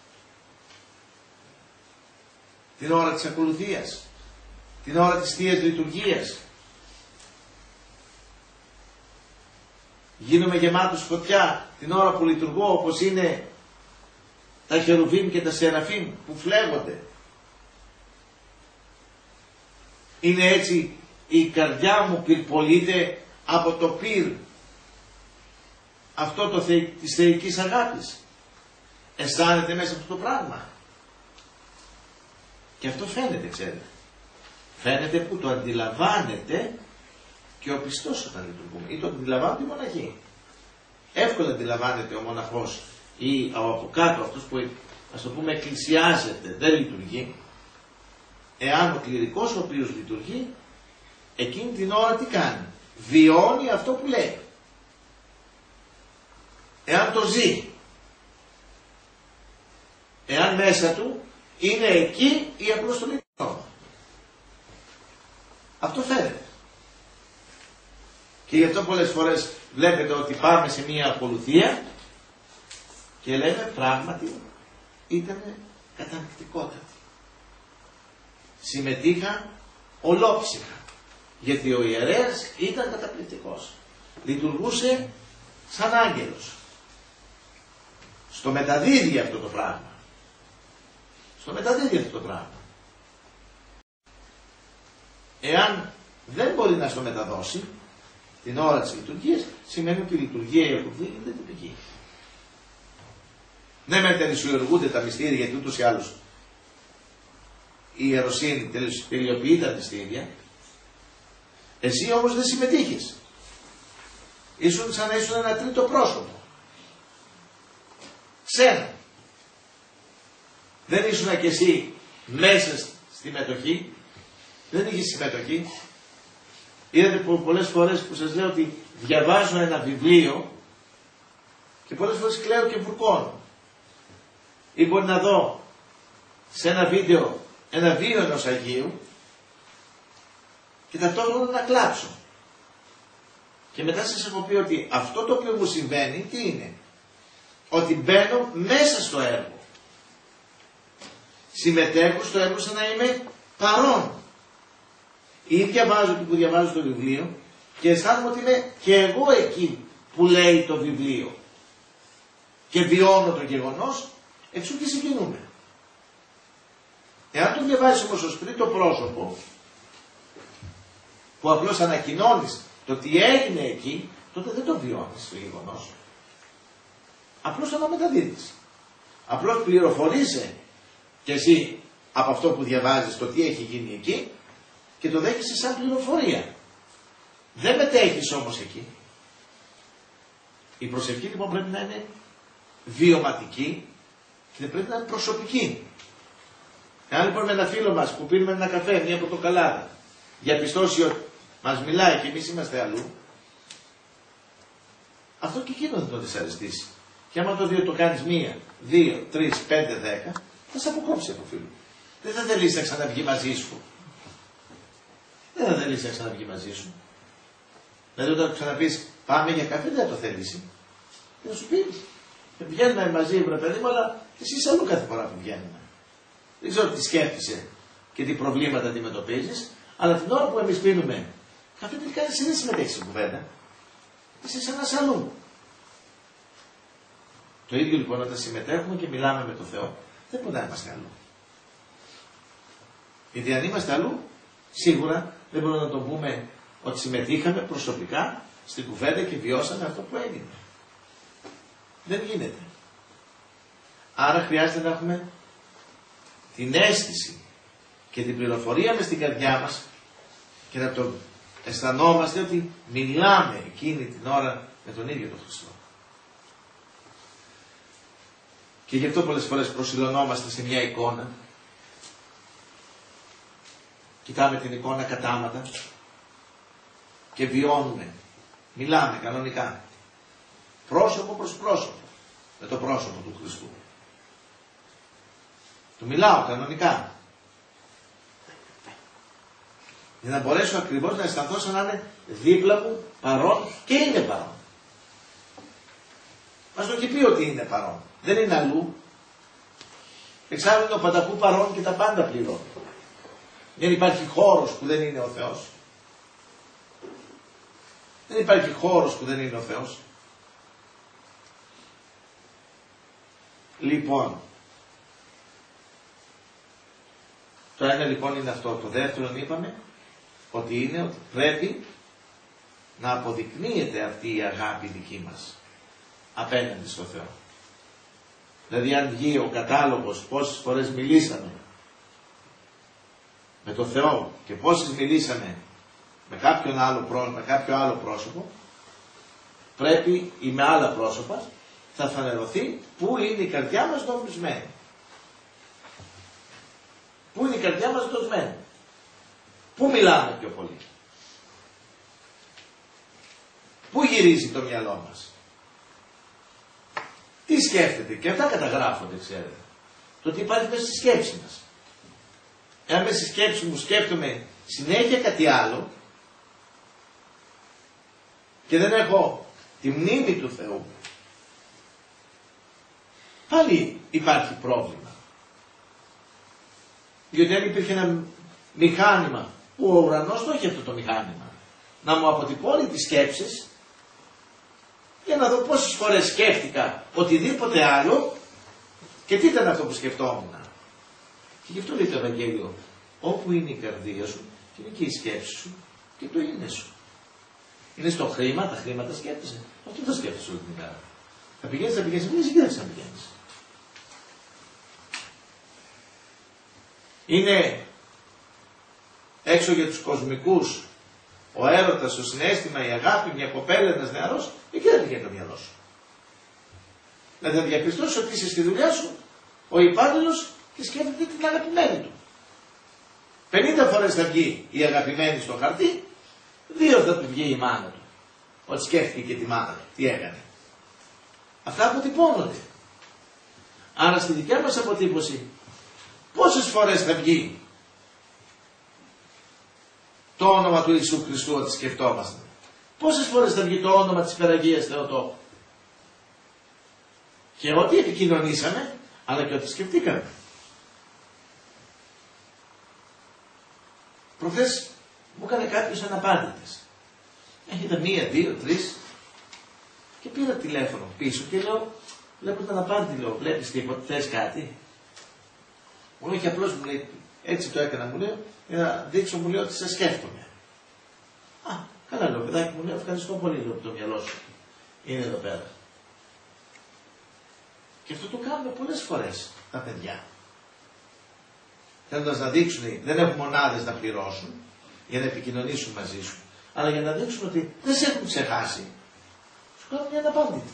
την ώρα της ακολουθίας, την ώρα της Θείας Λειτουργίας. Γίνομαι γεμάτος φωτιά την ώρα που λειτουργώ, όπως είναι τα χερουβίμ και τα σεραφίμ που φλέγονται. Είναι έτσι η καρδιά μου πυρπολείται από το πυρ αυτό της θεϊκής αγάπης. Αισθάνεται μέσα αυτό το πράγμα. Και αυτό φαίνεται, ξέρετε. Φαίνεται που το αντιλαμβάνεται και ο πιστός όταν λειτουργούμε. Ή το αντιλαμβάνεται η μοναχή. Εύκολα αντιλαμβάνεται ο μοναχός ή από κάτω αυτός που ας το πούμε εκκλησιάζεται, δεν λειτουργεί. Εάν ο κληρικός ο οποίος λειτουργεί εκείνη την ώρα τι κάνει? Βιώνει αυτό που λέει. Εάν το ζει, εάν μέσα του είναι εκεί η αποστολή του. Αυτό φαίνεται. Και γι' αυτό πολλές φορές βλέπετε ότι πάμε σε μια ακολουθία και λέμε πράγματι ήταν καταπληκτικότατη. Συμμετείχα ολόψυχα. Γιατί ο ιερέας ήταν καταπληκτικός. Λειτουργούσε σαν άγγελος. Στο μεταδίδει αυτό το πράγμα. Στο μεταδίδει αυτό το πράγμα. Εάν δεν μπορεί να στο μεταδώσει την ώρα της λειτουργίας, σημαίνει ότι η λειτουργία η ακολουθία δεν λειτουργεί. Ναι, με τελεσιουργούνται τα μυστήρια, γιατί ούτως ή άλλως η ιεροσύνη τελειοποιεί τα μυστήρια. Εσύ όμως δεν συμμετείχες. Ήσουν σαν να ήσουν ένα τρίτο πρόσωπο. Ξένα. Δεν ήσουν και εσύ μέσα στη μετοχή. Δεν είχες συμμετοχή. Είδατε πολλές φορές που σας λέω ότι διαβάζω ένα βιβλίο και πολλές φορές κλαίω και βουρκώνω. Ή μπορεί να δω σε ένα βίντεο ένα βίο ενός Αγίου και ταυτόχρονα να κλάψω. Και μετά σας έχω πει ότι αυτό το οποίο μου συμβαίνει τι είναι? Ότι μπαίνω μέσα στο έργο. Συμμετέχω στο έργο σαν να είμαι παρόν. Ή διαβάζω και που διαβάζω το βιβλίο και αισθάνομαι ότι είμαι και εγώ εκεί που λέει το βιβλίο. Και βιώνω το γεγονός, εξού και συγκινούμε. Εάν το διαβάζεις όμως ως τρίτο πρόσωπο, που απλώς ανακοινώνεις το τι έγινε εκεί, τότε δεν το βιώνεις το γεγονός. Απλώς το αναμεταδίδεις. Απλώς πληροφορείσαι και εσύ από αυτό που διαβάζεις το τι έχει γίνει εκεί και το δέχεσαι σαν πληροφορία. Δεν μετέχεις όμως εκεί. Η προσευχή λοιπόν πρέπει να είναι βιωματική και πρέπει να είναι προσωπική. Εάν λοιπόν με ένα φίλο μας που πίνουμε ένα καφέ, μια πορτοκαλάδα, διαπιστώσει ότι μας μιλάει και εμείς είμαστε αλλού, αυτό και εκείνο δεν το δυσαρεστήσει. Και άμα το το κάνεις 1, 2, 3, 5, 10, θα σε αποκόψει από φίλο. Δεν θα θελήσει να ξαναβγεί μαζί σου. Δεν θα θελήσει να ξαναβγεί μαζί σου. Δηλαδή όταν ξαναπείς πάμε για καφέ δεν θα το θελήσει. Και θα σου πει βγαίνουμε μαζί βρε παιδί μου, αλλά εσύ αλλού κάθε φορά που βγαίνουμε. Δεν ξέρω τι σκέφτεσαι και τι προβλήματα αντιμετωπίζεις, αλλά την ώρα που εμείς πίνουμε καφέ τελικά εσύ δεν συμμετέχεις στην κουβέντα. Είσαι σαν ένας αλλού. Το ίδιο λοιπόν όταν συμμετέχουμε και μιλάμε με τον Θεό, δεν μπορεί να είμαστε αλλού. Γιατί αν είμαστε αλλού, σίγουρα δεν μπορούμε να το πούμε ότι συμμετείχαμε προσωπικά στην κουβέντα και βιώσαμε αυτό που έγινε. Δεν γίνεται. Άρα χρειάζεται να έχουμε την αίσθηση και την πληροφορία μες στην καρδιά μας και να το αισθανόμαστε ότι μιλάμε εκείνη την ώρα με τον ίδιο τον Χριστό. Και γι' αυτό πολλές φορές προσιλωνόμαστε σε μια εικόνα. Κοιτάμε την εικόνα κατάματα και βιώνουμε. Μιλάμε κανονικά. Πρόσωπο προς πρόσωπο. Με το πρόσωπο του Χριστού. Του μιλάω κανονικά. Για να μπορέσω ακριβώς να αισθανθώ σαν να είναι δίπλα μου παρόν και είναι παρόν. Μας το έχει πει ότι είναι παρόν. Δεν είναι αλλού. Εξάλλου είναι ο πανταχού παρόν και τα πάντα πληρώνει. Δεν υπάρχει χώρος που δεν είναι ο Θεός. Δεν υπάρχει χώρος που δεν είναι ο Θεός. Λοιπόν, το ένα λοιπόν είναι αυτό. Το δεύτερο είπαμε ότι είναι ότι πρέπει να αποδεικνύεται αυτή η αγάπη δική μας απέναντι στο Θεό. Δηλαδή αν βγει ο κατάλογος πόσες φορές μιλήσαμε με τον Θεό και πόσες μιλήσαμε με κάποιο άλλο πρόσωπο, πρέπει ή με άλλα πρόσωπα θα φανερωθεί πού είναι η καρδιά μας δομισμένη. Πού είναι η καρδιά μας δομισμένη. Πού μιλάμε πιο πολύ. Πού γυρίζει το μυαλό μας? Τι σκέφτεται? Και αυτά καταγράφονται, ξέρετε. Το τι υπάρχει μέσα στη σκέψη μας. Εάν μέσα στη σκέψη μου σκέφτομαι συνέχεια κάτι άλλο και δεν έχω τη μνήμη του Θεού, πάλι υπάρχει πρόβλημα. Διότι αν υπήρχε ένα μηχάνημα που ο ουρανός το έχει αυτό το μηχάνημα, να μου αποτυπώνει τις σκέψεις για να δω πόσες φορές σκέφτηκα οτιδήποτε άλλο και τι ήταν αυτό που σκεφτόμουν. Και γι' αυτό λέει το Ευαγγέλιο, όπου είναι η καρδία σου και είναι και η σκέψη σου και το είναι σου. Είναι στο χρήμα, τα χρήματα σκέφτεσαι. Αυτό δεν σκέφτεσαι όλη την ημέρα. Θα πηγαίνεις, δεν συγκέντρεσαι να πηγαίνεις. Είναι έξω για τους κοσμικούς, ο έρωτας, το συναίσθημα, η αγάπη, μια κοπέλα, ένας νεαρός, εκεί δεν πηγαίνει το μυαλό σου. Δηλαδή θα διαπιστώσεις ότι είσαι στη δουλειά σου, ο υπάλληλος και σκέφτεται την αγαπημένη του. 50 φορές θα βγει η αγαπημένη στο χαρτί, 2 θα του βγει η μάνα του. Ότι σκέφτηκε και τη μάνα του, τι έκανε. Αυτά αποτυπώνονται. Άρα στη δικιά μας αποτύπωση, πόσες φορές θα βγει το όνομα του Ιησού Χριστού ότι σκεφτόμαστε? Πόσες φορές θα βγει το όνομα της Υπεραγίας Θεοτόκου? Και ό,τι επικοινωνήσαμε, αλλά και ό,τι σκεφτήκαμε. Προχθές μου έκανε κάποιος αναπάντητες. Έχετε 1, 2, 3 και πήρα τηλέφωνο πίσω και λέω, βλέπω την αναπάντητη, λέω, βλέπεις τίποτα, θες κάτι? Μου λέει και απλώς μου λέει, έτσι το έκανα, μου λέει, για να δείξω, μου λέει ότι σε σκέφτομαι. Α, καλά, λέω, παιδάκι μου, λέει, ευχαριστώ πολύ, λέω, το μυαλό σου είναι εδώ πέρα. Και αυτό το κάνουμε πολλές φορές τα παιδιά. Θέλοντας να δείξουν, δεν έχουν μονάδες να πληρώσουν για να επικοινωνήσουν μαζί σου, αλλά για να δείξουν ότι δεν σε έχουν ξεχάσει, σου κάνουν μια αναπάντητη.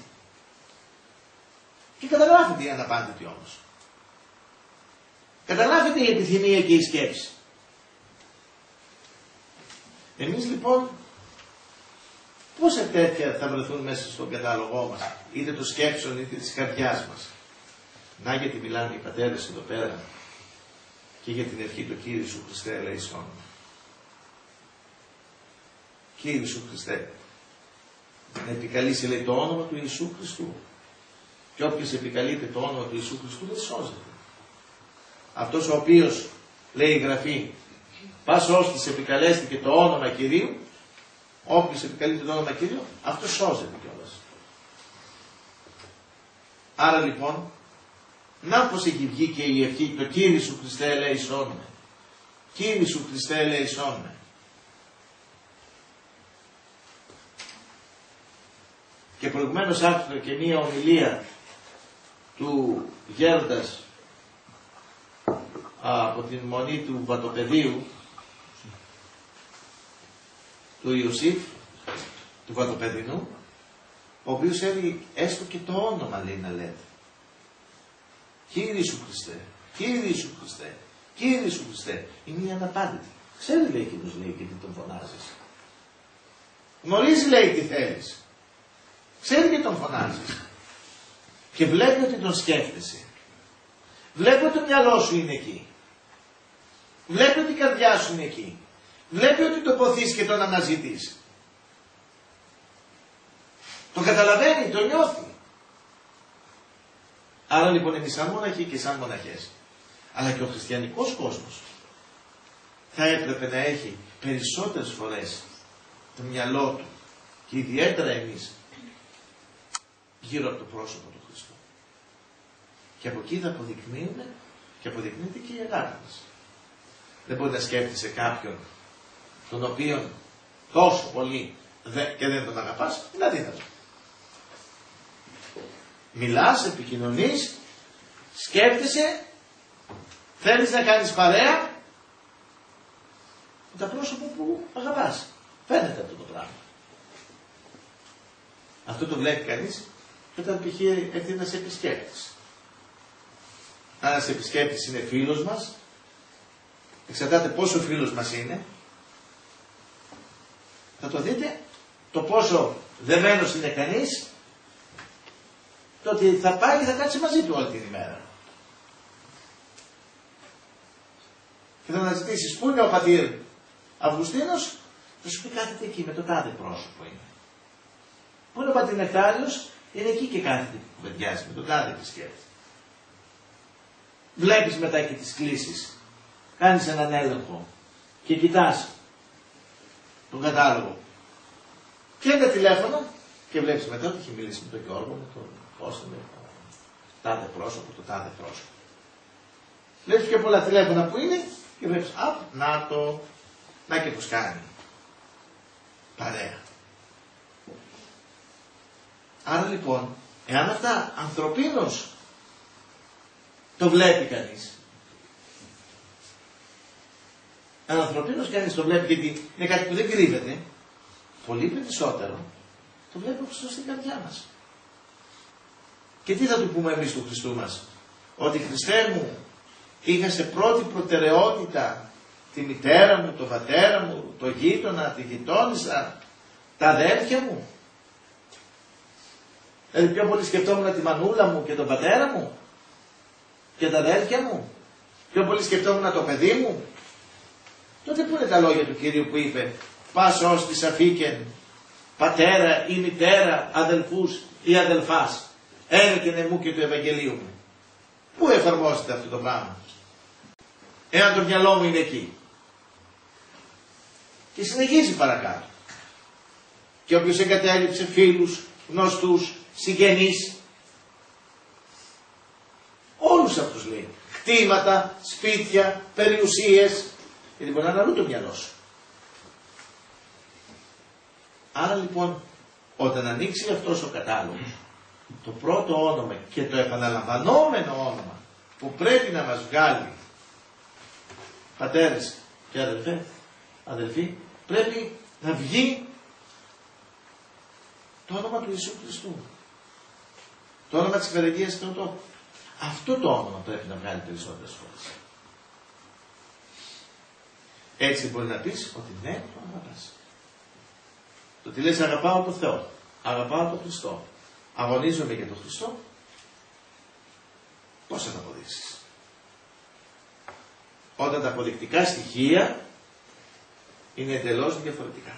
Και καταγράφεται η αναπάντητη όμως. Καταλάβετε η επιθυμία και η σκέψη. Εμείς λοιπόν πόσα τέτοια θα βρεθούν μέσα στον κατάλογό μας, είτε των σκέψεων είτε της καρδιάς μας. Να γιατί μιλάνε οι πατέρες εδώ πέρα και για την ευχή του Κύριε Σου Χριστέ ελεησόν. Κύριε Σου Χριστέ, να επικαλείσαι, λέει, το όνομα του Ιησού Χριστού. Και όποιος επικαλείται το όνομα του Ιησού Χριστού δεν σώζεται. Αυτός ο οποίος, λέει η Γραφή, πας ώστις επικαλέστηκε το όνομα Κυρίου, όποιος επικαλείται το όνομα Κυρίου, αυτός σώζεται κιόλας. Άρα λοιπόν, να πως έχει βγει και η ευχή, το Κύριε Σου Χριστέ ελεησόν με. Κύριε Σου Χριστέ ελεησόν με. Και προηγουμένως άκουσα και μία ομιλία του γέροντας από την μονή του Βατοπεδίου, του Ιωσήφ, του Βατοπεδινού, ο οποίος έλεγε έστω και το όνομα, λέει, να λέτε. Κύριε Σου Χριστέ, Κύριε Σου Χριστέ, Κύριε Σου Χριστέ. Είναι η αναπάντητη. Ξέρει, λέει, εκείνος, λέει, και τι τον φωνάζεις. Γνωρίζει, λέει, τι θέλεις. Ξέρει και τον φωνάζεις. Και βλέπει ότι τον σκέφτεσαι. Βλέπει ότι το μυαλό σου είναι εκεί. Βλέπει ότι η καρδιά σου είναι εκεί. Βλέπει ότι το ποθείς και τον αναζητείς. Το καταλαβαίνει, το νιώθει. Άρα λοιπόν εμείς σαν μοναχοί και σαν μοναχές, αλλά και ο χριστιανικός κόσμος, θα έπρεπε να έχει περισσότερες φορές το μυαλό του και ιδιαίτερα εμείς γύρω από το πρόσωπο του Χριστού. Και από εκεί θα αποδεικνύουμε και αποδεικνύεται και η αγάπη μας. Δεν μπορεί να σκέφτεσαι κάποιον τον οποίον τόσο πολύ και δεν τον αγαπάς, είναι αδύνατο. Μιλάς, επικοινωνείς, σκέφτεσαι, θέλεις να κάνεις παρέα με τα πρόσωπα που αγαπάς. Φαίνεται αυτό το πράγμα. Αυτό το βλέπει κανείς όταν π.χ. έρθει ένας επισκέπτης. Αν ένας επισκέπτης είναι φίλος μας, εξαρτάται πόσο φίλος μας είναι, θα το δείτε
το πόσο δεμένος είναι κανείς, το ότι θα πάει και θα κάτσει μαζί του όλη την ημέρα. Και θα αναζητήσεις πού είναι ο πατήρ Αυγουστίνος, θα σου πει κάθεται εκεί με το τάδε πρόσωπο είναι. Πού είναι ο πατήρ Νεκτάριος, είναι εκεί και κάθεται που κουβεντιάζει με το τάδε επισκέπτη. Βλέπεις μετά και τις κλήσεις, κάνεις έναν έλεγχο και κοιτάς τον κατάλογο. Και τα τηλέφωνα και βλέπεις μετά ότι έχει μιλήσει με τον Γιώργο, με τον Κώστα, με το τάδε πρόσωπο, το τάδε πρόσωπο. Βλέπεις πιο πολλά τηλέφωνα που είναι και βλέπεις, να το, να και πως κάνει. Παρέα. Άρα λοιπόν, εάν αυτά ανθρωπίνως το βλέπει κανείς, αν ανθρωπίνως κανείς το βλέπει, γιατί είναι κάτι που δεν κρύβεται, πολύ περισσότερο το βλέπει ο Χριστός στην καρδιά μας. Και τι θα του πούμε εμείς του Χριστού μας? Ότι Χριστέ μου, είχα σε πρώτη προτεραιότητα τη μητέρα μου, τον πατέρα μου, το γείτονα, τη γειτόνισσα, τα αδέρφια μου. Δηλαδή πιο πολύ σκεφτόμουν τη μανούλα μου και τον πατέρα μου και τα αδέρφια μου. Πιο πολύ σκεφτόμουν το παιδί μου. Τότε πού είναι τα λόγια του Κυρίου που είπε πας ως της αφήκεν πατέρα ή μητέρα, αδελφούς ή αδελφάς, έρεκενε μου και του Ευαγγελίου μου. Πού εφαρμόζεται αυτό το πράγμα? Εάν το μυαλό μου είναι εκεί. Και συνεχίζει παρακάτω. Και όποιος εγκατέλειψε φίλους, γνωστούς, συγγενείς, όλους αυτούς λέει. Κτήματα, σπίτια, περιουσίες, γιατί μπορεί να είναι αλλού το μυαλό σου. Άρα λοιπόν, όταν ανοίξει αυτός ο κατάλογος, το πρώτο όνομα και το επαναλαμβανόμενο όνομα που πρέπει να μας βγάλει πατέρες και αδελφοί, πρέπει να βγει το όνομα του Ιησού Χριστού. Το όνομα της Υπεραγίας Θεοτόκου. Αυτό το όνομα πρέπει να βγάλει περισσότερες φορές. Έτσι μπορεί να πεις ότι ναι, το αγαπάς. Το ότι λες αγαπάω τον Θεό, αγαπάω τον Χριστό, αγωνίζομαι για τον Χριστό, πώς θα τα αποδείξεις? Όταν τα αποδεικτικά στοιχεία είναι εντελώς διαφορετικά.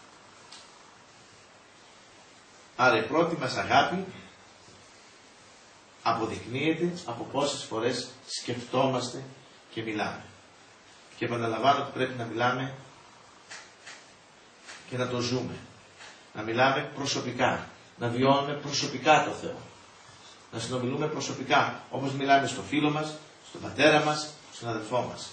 Άρα η πρώτη μας αγάπη αποδεικνύεται από πόσες φορές σκεφτόμαστε και μιλάμε. Και επαναλαμβάνω ότι πρέπει να μιλάμε και να το ζούμε. Να μιλάμε προσωπικά. Να βιώνουμε προσωπικά το Θεό. Να συνομιλούμε προσωπικά. Όπως μιλάμε στο φίλο μας, στον πατέρα μας, στον αδελφό μας.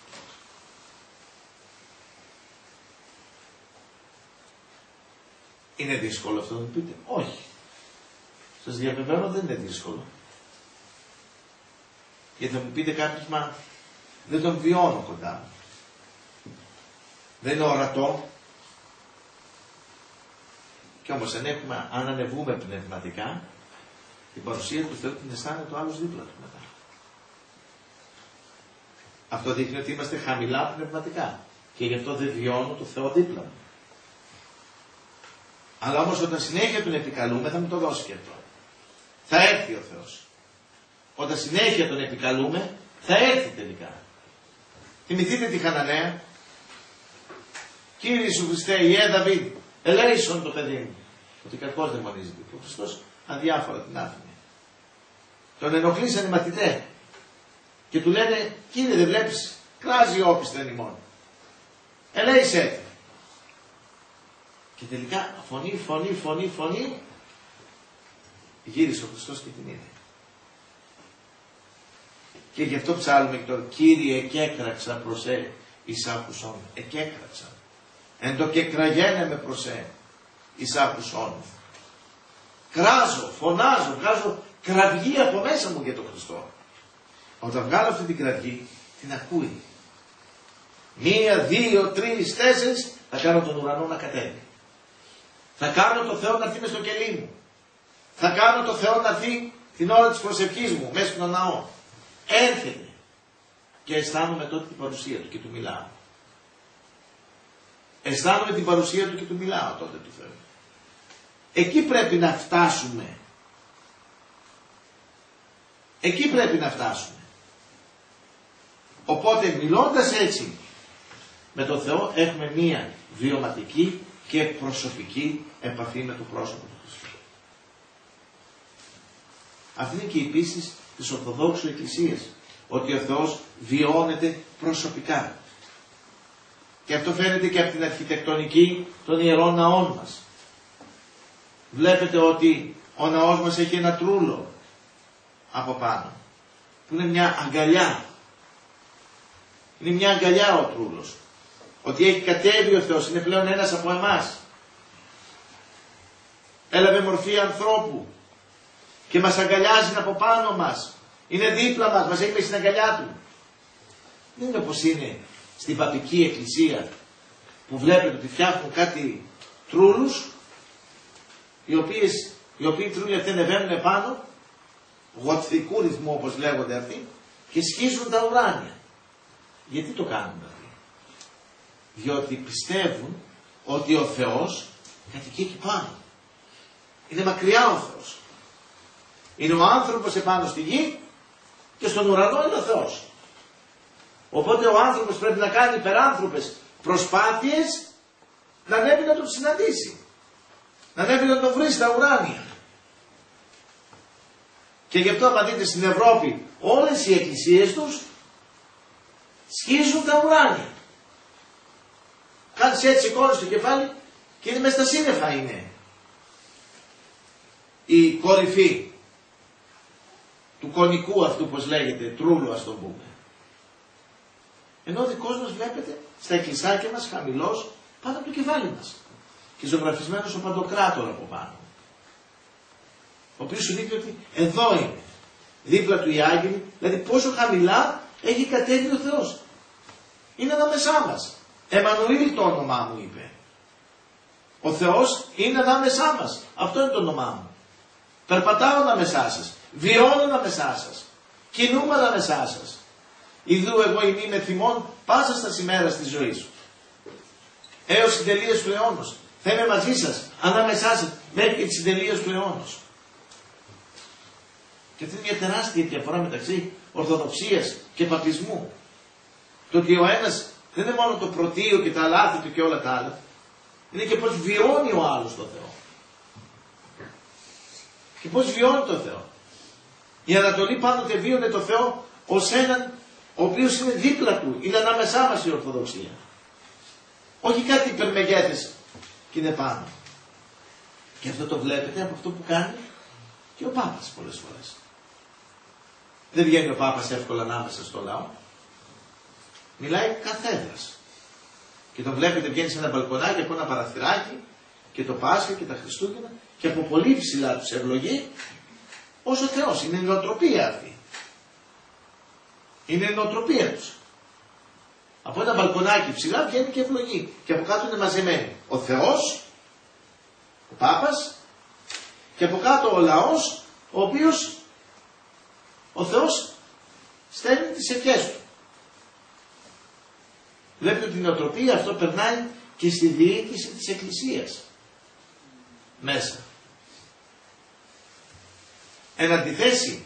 Είναι δύσκολο αυτό να μου πείτε? Όχι. Σας διαβεβαιώνω δεν είναι δύσκολο. Γιατί θα μου πείτε κάποιος, μα δεν τον βιώνω κοντά μου. Δεν είναι ορατό. Και όμως αν ανεβούμε πνευματικά, την παρουσία του Θεού την αισθάνεται ο άλλος δίπλα του μετά. Αυτό δείχνει ότι είμαστε χαμηλά πνευματικά. Και γι' αυτό δεν βιώνω το Θεό δίπλα μου. Αλλά όμως όταν συνέχεια τον επικαλούμε θα μου το δώσει και αυτό. Θα έρθει ο Θεός. Όταν συνέχεια τον επικαλούμε θα έρθει τελικά. Θυμηθείτε τη Χαναναία. Κύριε Ιησού Χριστέ, Ιε Δαβίδ, ελέησον το παιδί μου. Ότι κακώς δαιμονίζεται. Ο Χριστός αδιάφορα την άφηνε. Τον ενοχλήσαν οι μαθητές. Και του λένε, Κύριε δεν βλέπεις, κράζει όπισθεν ημών. Ελέησέ. Και τελικά φωνή, γύρισε ο Χριστός και την είδε. Και γι' αυτό ψάλουμε και το Κύριε εκέκραξα προσέ εις άκουσον. Εκέκραξα. Εν το και κραγένε με προσέ εις άκουσον. Κράζω, φωνάζω, βγάζω κραυγή από μέσα μου για τον Χριστό. Όταν βγάλω αυτή την κραυγή, την ακούει. 1, 2, 3, 4, θα κάνω τον ουρανό να κατέβει. Θα κάνω το Θεό να έρθει μες στο κελί μου. Θα κάνω το Θεό να έρθει την ώρα της προσευχής μου, μέσα στον ναό. Έρχεται. Και αισθάνομαι τότε την παρουσία του και του μιλάω. Αισθάνομαι την παρουσία του και του μιλάω τότε του Θεού. Εκεί πρέπει να φτάσουμε. Εκεί πρέπει να φτάσουμε. Οπότε μιλώντας έτσι με τον Θεό έχουμε μία βιωματική και προσωπική επαφή με το πρόσωπο του Χριστού. Αυτή είναι και η πίστη της Ορθοδόξου Εκκλησίας, ότι ο Θεός βιώνεται προσωπικά. Και αυτό φαίνεται και από την αρχιτεκτονική των ιερών ναών μας. Βλέπετε ότι ο ναός μας έχει ένα τρούλο από πάνω, που είναι μια αγκαλιά. Είναι μια αγκαλιά ο τρούλος. Ότι έχει κατέβει ο Θεός, είναι πλέον ένας από εμάς. Έλαβε μορφή ανθρώπου και μας αγκαλιάζει από πάνω μας. Είναι δίπλα μας, μας έχει στην αγκαλιά του. Δεν είναι όπως είναι στην παπική εκκλησία, που βλέπετε ότι φτιάχνουν κάτι τρούλους, οι οποίοι τρούλοι αυτοί ανεβαίνουν επάνω, γοτθικού ρυθμού όπως λέγονται αυτοί, και σχίζουν τα ουράνια. Γιατί το κάνουν αυτοί? Διότι πιστεύουν ότι ο Θεός κατοικεί εκεί πάνω. Είναι μακριά ο Θεός. Είναι ο άνθρωπος επάνω στη γη και στον ουρανό είναι ο Θεός. Οπότε ο άνθρωπος πρέπει να κάνει υπεράνθρωπες προσπάθειες να ανέβει να τον συναντήσει. Να ανέβει να τον βρει στα ουράνια. Και γι' αυτό άμα δείτε στην Ευρώπη όλες οι εκκλησίες τους σχίζουν τα ουράνια. Κάνεις έτσι εικόνα στο κεφάλι και είναι μέσα στα σύννεφα είναι η κορυφή του κονικού αυτού, πως λέγεται, τρούλου ας το πούμε. Ενώ ο δικός μας βλέπετε στα εκκλησάκια μας χαμηλός πάνω από το κεφάλι μας και ζωγραφισμένος ο Παντοκράτορα από πάνω, ο οποίος σου δείχνει ότι εδώ είναι, δίπλα του οι άγγελοι, δηλαδή πόσο χαμηλά έχει κατέβει ο Θεός. Είναι ανάμεσά μας. Εμμανουήλ το όνομά μου είπε. Ο Θεός είναι ανάμεσά μας. Αυτό είναι το όνομά μου. Περπατάω ανάμεσά σας. Βιώνω ανάμεσά σας. Κινούμαι ανάμεσά σας. Ιδού εγώ είμαι με θυμών πάσα στα ημέρας της ζωής σου. Έως την τελείωση του αιώνος. Θα είμαι μαζί σας, ανάμεσά σας, μέχρι και τις τελείωση του αιώνος. Και αυτή είναι μια τεράστια διαφορά μεταξύ Ορθοδοξίας και Παπισμού. Το ότι ο ένας δεν είναι μόνο το πρωτείο και τα λάθη του και όλα τα άλλα, είναι και πώς βιώνει ο άλλος το Θεό. Και πώς βιώνει το Θεό. Η Ανατολή πάντοτε βίωνε το Θεό ως έναν ο οποίος είναι δίπλα του, είναι ανάμεσά μας η Ορθοδοξία. Όχι κάτι υπερμεγέθες και είναι πάνω. Και αυτό το βλέπετε από αυτό που κάνει και ο Πάπας πολλές φορές. Δεν βγαίνει ο Πάπας εύκολα ανάμεσα στο λαό. Μιλάει καθέδρας. Και τον βλέπετε βγαίνει σε ένα μπαλκονάκι από ένα παραθυράκι και το Πάσχα και τα Χριστούγεννα και από πολύ ψηλά τους ευλογεί ως ο Θεός. Είναι η νοοτροπία αυτή. Είναι η νοοτροπία τους. Από ένα μπαλκονάκι ψηλά βγαίνει και ευλογεί. Και από κάτω είναι μαζεμένοι ο Θεός, ο Πάπας, και από κάτω ο λαός, ο οποίος ο Θεός στέλνει τις ευχές του. Βλέπετε ότι η νοοτροπία αυτό περνάει και στη διοίκηση της Εκκλησίας μέσα. Εν αντιθέσει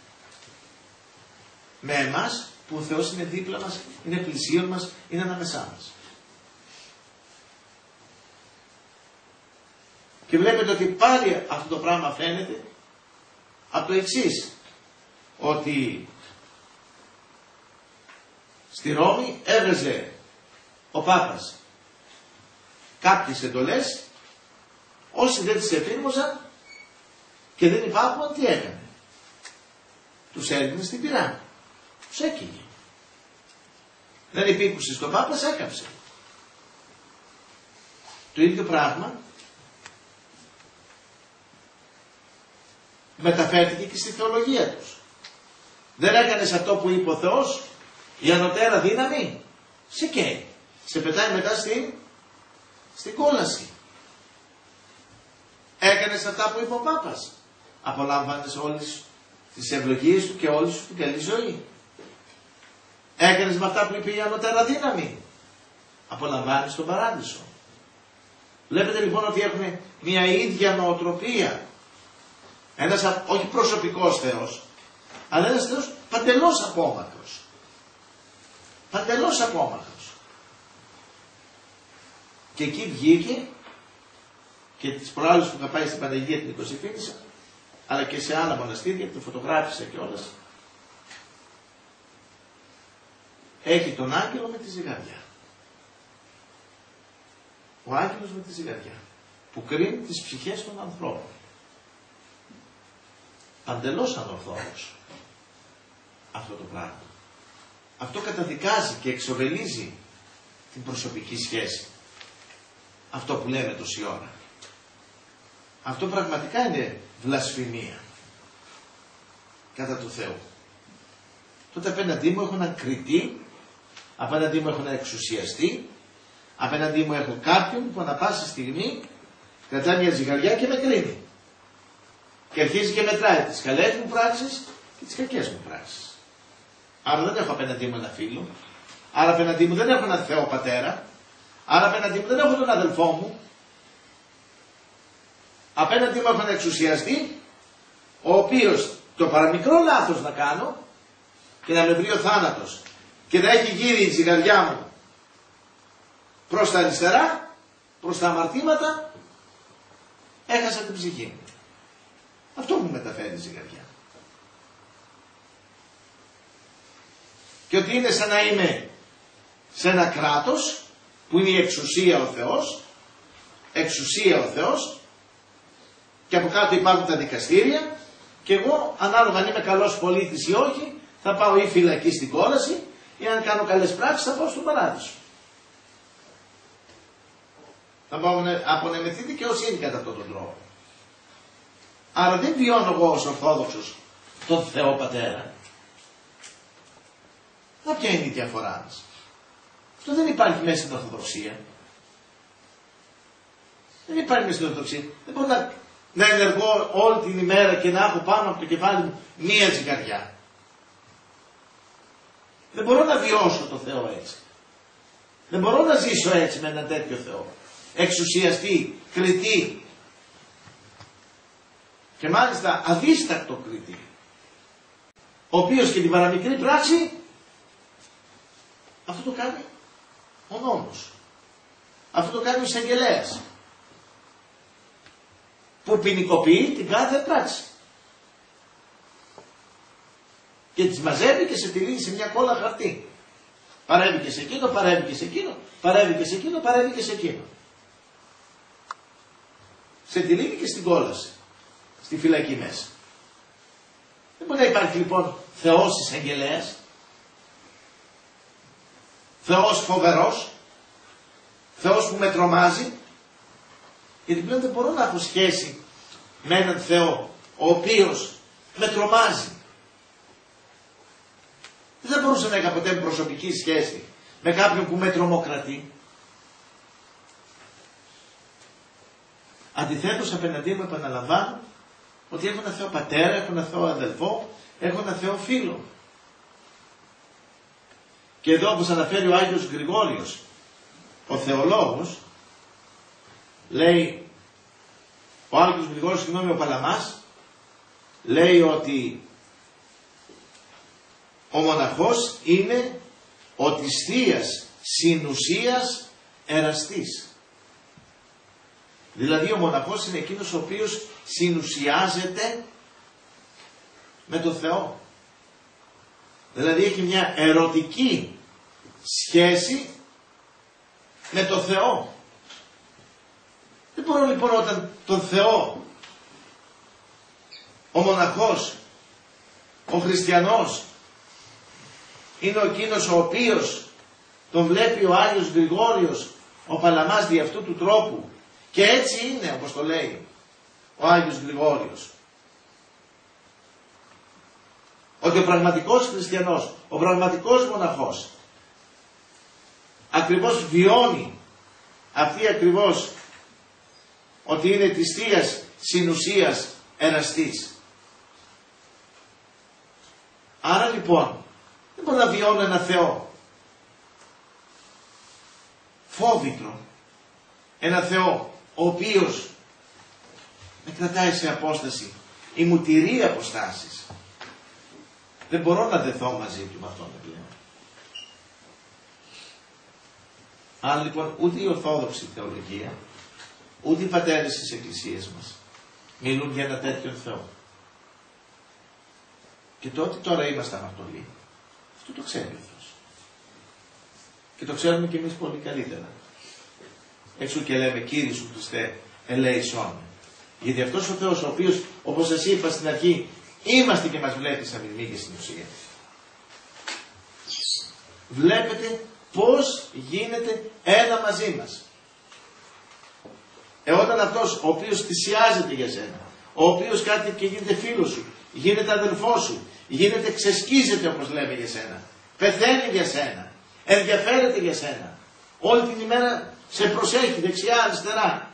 με εμάς που ο Θεός είναι δίπλα μας, είναι πλησίον μας, είναι ανάμεσά μας. Και βλέπετε ότι πάλι αυτό το πράγμα φαίνεται από το εξής, ότι στη Ρώμη έβρεζε ο Πάπας κάποιες εντολές, όσοι δεν τις εφήρμοζαν και δεν υπάρχουν, τι έκανε? Τους έριχνε στην πυρά, τους έκυγε. Δεν υπήκουσε στον Πάπα, σε έκαψε. Το ίδιο πράγμα μεταφέρθηκε και στη θεολογία τους. Δεν έκανες αυτό που είπε ο Θεός, η ανωτέρα δύναμη, σε καίει. Σε πετάει μετά στην κόλαση. Έκανες αυτά που είπε ο Πάπας. Απολάμβανες όλες τις ευλογίες του και όλη σου την καλή ζωή. Έκανες με αυτά που είπε η ανωτέρα δύναμη. Απολαμβάνεις τον παράδεισο. Βλέπετε λοιπόν ότι έχουν μια ίδια νοοτροπία. Ένας όχι προσωπικός Θεός, αλλά ένας Θεός παντελώς απόμακρος. Παντελώς απόμακρος. Και εκεί βγήκε, και τις προάλλες που είχα πάει στην Παναγία την Οικοσυφήνησα, αλλά και σε άλλα μοναστήρια, την φωτογράφησα κιόλας. Έχει τον άγγελο με τη ζυγαριά. Ο άγγελος με τη ζυγαριά, που κρίνει τις ψυχές των ανθρώπων. Παντελώς ανορθόδοξο αυτό το πράγμα. Αυτό καταδικάζει και εξοβελίζει την προσωπική σχέση. Αυτό που λέμε τόση ώρα. Αυτό πραγματικά είναι βλασφημία κατά του Θεού. Τότε απέναντί μου έχω έναν κριτή, απέναντί μου έχω έναν εξουσιαστή, απέναντί μου έχω κάποιον που ανα πάσα στιγμή κρατάει μια ζυγαριά και με κρίνει. Και αρχίζει και μετράει τις καλές μου πράξεις και τις κακές μου πράξεις. Άρα δεν έχω απέναντί μου ένα φίλο, άρα απέναντί μου δεν έχω έναν Θεό Πατέρα, άρα απέναντί μου δεν έχω τον αδελφό μου, απέναντί μου έχω έναν εξουσιαστή, ο οποίος το παραμικρό λάθος να κάνω και να με βρει ο θάνατος και να έχει γύρει η ζυγαριά μου προς τα αριστερά, προς τα αμαρτήματα, έχασα την ψυχή μου. Αυτό μου μεταφέρει η ζυγαριά. Και ότι είναι σαν να είμαι σε ένα κράτος που είναι η εξουσία ο Θεός, εξουσία ο Θεός, και από κάτω υπάρχουν τα δικαστήρια, και εγώ ανάλογα αν είμαι καλός πολίτης ή όχι, θα πάω ή φυλακή στην κόλαση, ή αν κάνω καλές πράξεις θα πάω στον παράδεισο. Θα απονεμηθεί δικαιοσύνη κατά αυτόν τον τρόπο. Άρα δεν βιώνω εγώ ως Ορθόδοξος τον Θεό Πατέρα. Να ποια είναι η διαφορά μας. Αυτό δεν υπάρχει μέσα στην Ορθοδοξία. Δεν υπάρχει μέσα στην Ορθοδοξία. Δεν μπορώ να ενεργώ όλη την ημέρα και να έχω πάνω από το κεφάλι μου μία ζυγαριά. Δεν μπορώ να βιώσω το Θεό έτσι. Δεν μπορώ να ζήσω έτσι με έναν τέτοιο Θεό. Εξουσιαστή, κριτή. Και μάλιστα αδίστακτο κριτή. Ο οποίος και την παραμικρή πράξη αυτό το κάνει ο νόμος. Αυτό το κάνει ο εισαγγελέας. Που ποινικοποιεί την κάθε πράξη. Και τις μαζεύει και σε τυλίγει σε μια κόλλα χαρτί. Παρεύει και σε εκείνο, παρεύει και σε εκείνο, παρεύει και σε εκείνο, παρεύει και σε εκείνο. Σε τυλίγει και στην κόλαση. Στη φυλακή μέσα. Δεν μπορεί να υπάρχει λοιπόν Θεός εισαγγελέας. Θεός φοβερός. Θεός που με τρομάζει. Γιατί πλέον δεν μπορώ να έχω σχέση με έναν Θεό ο οποίος με τρομάζει. Δεν θα μπορούσα να είχα ποτέ προσωπική σχέση με κάποιον που με τρομοκρατεί. Αντιθέτως απέναντί μου επαναλαμβάνω ότι έχω ένα Θεό Πατέρα, έχω ένα Θεό αδελφό, έχω ένα Θεό φίλο. Και εδώ όπως αναφέρει ο Άγιος Γρηγόριος, ο θεολόγος, λέει, ο Άγιος Γρηγόριος, συγγνώμη, ο Παλαμάς, λέει ότι ο μοναχός είναι ο της θείας συνουσίας εραστής. Δηλαδή ο μοναχός είναι εκείνος ο οποίος συνουσιάζεται με τον Θεό. Δηλαδή έχει μια ερωτική σχέση με τον Θεό. Δεν μπορώ λοιπόν όταν τον Θεό, ο μοναχός, ο χριστιανός, είναι ο εκείνος ο οποίος τον βλέπει ο Άγιος Γρηγόριος, ο Παλαμάς δι' αυτού του τρόπου, και έτσι είναι όπως το λέει ο Άγιος Γρηγόριος. Ότι ο πραγματικός χριστιανός, ο πραγματικός μοναχός ακριβώς βιώνει αυτή ακριβώς ότι είναι της θείας συνουσίας εραστής. Άρα λοιπόν δεν μπορώ να βιώνω ένα Θεό φόβητρο, ένα Θεό ο οποίος με κρατάει σε απόσταση ή μου τηρεί αποστάσεις, δεν μπορώ να δεθώ μαζί του με αυτόν πλέον. Αν λοιπόν ούτε η Ορθόδοξη θεολογία, ούτε οι πατέρες της Εκκλησίας μας μιλούν για ένα τέτοιο Θεό. Και το ότι τώρα είμαστε αμαρτωλοί, αυτό το ξέρει ο Θεός. Και το ξέρουμε και εμείς πολύ καλύτερα. Εξού και λέμε Κύριε Σου Χριστέ ελέησόν. Γιατί αυτός ο Θεός ο οποίος, όπως σας είπα στην αρχή, είμαστε και μας βλέπει σαν μυρμή και στην ουσία. Βλέπετε πώς γίνεται ένα μαζί μας. Όταν αυτός ο οποίος θυσιάζεται για σένα, ο οποίος κάτι και γίνεται φίλος σου, γίνεται αδελφός σου, γίνεται ξεσκίζεται όπως λέμε για σένα, πεθαίνει για σένα, ενδιαφέρεται για σένα, όλη την ημέρα σε προσέχει δεξιά αριστερά.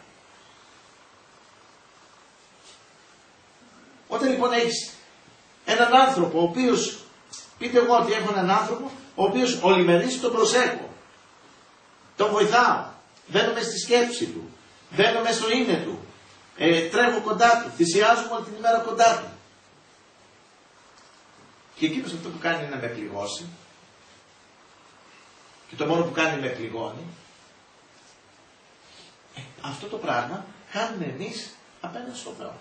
Όταν λοιπόν έχεις έναν άνθρωπο ο οποίος, πείτε εγώ ότι έχω έναν άνθρωπο ο οποίος ολημερής τον προσέχω, τον βοηθάω, μπαίνω μες στη σκέψη του, μπαίνω μες στο είναι του, τρέχω κοντά του, θυσιάζομαι όλη την ημέρα κοντά του. Και εκείνος αυτό που κάνει είναι να με πληγώσει, και το μόνο που κάνει είναι με πληγώνει. Αυτό το πράγμα κάνουμε εμείς απέναντι στον Θεό.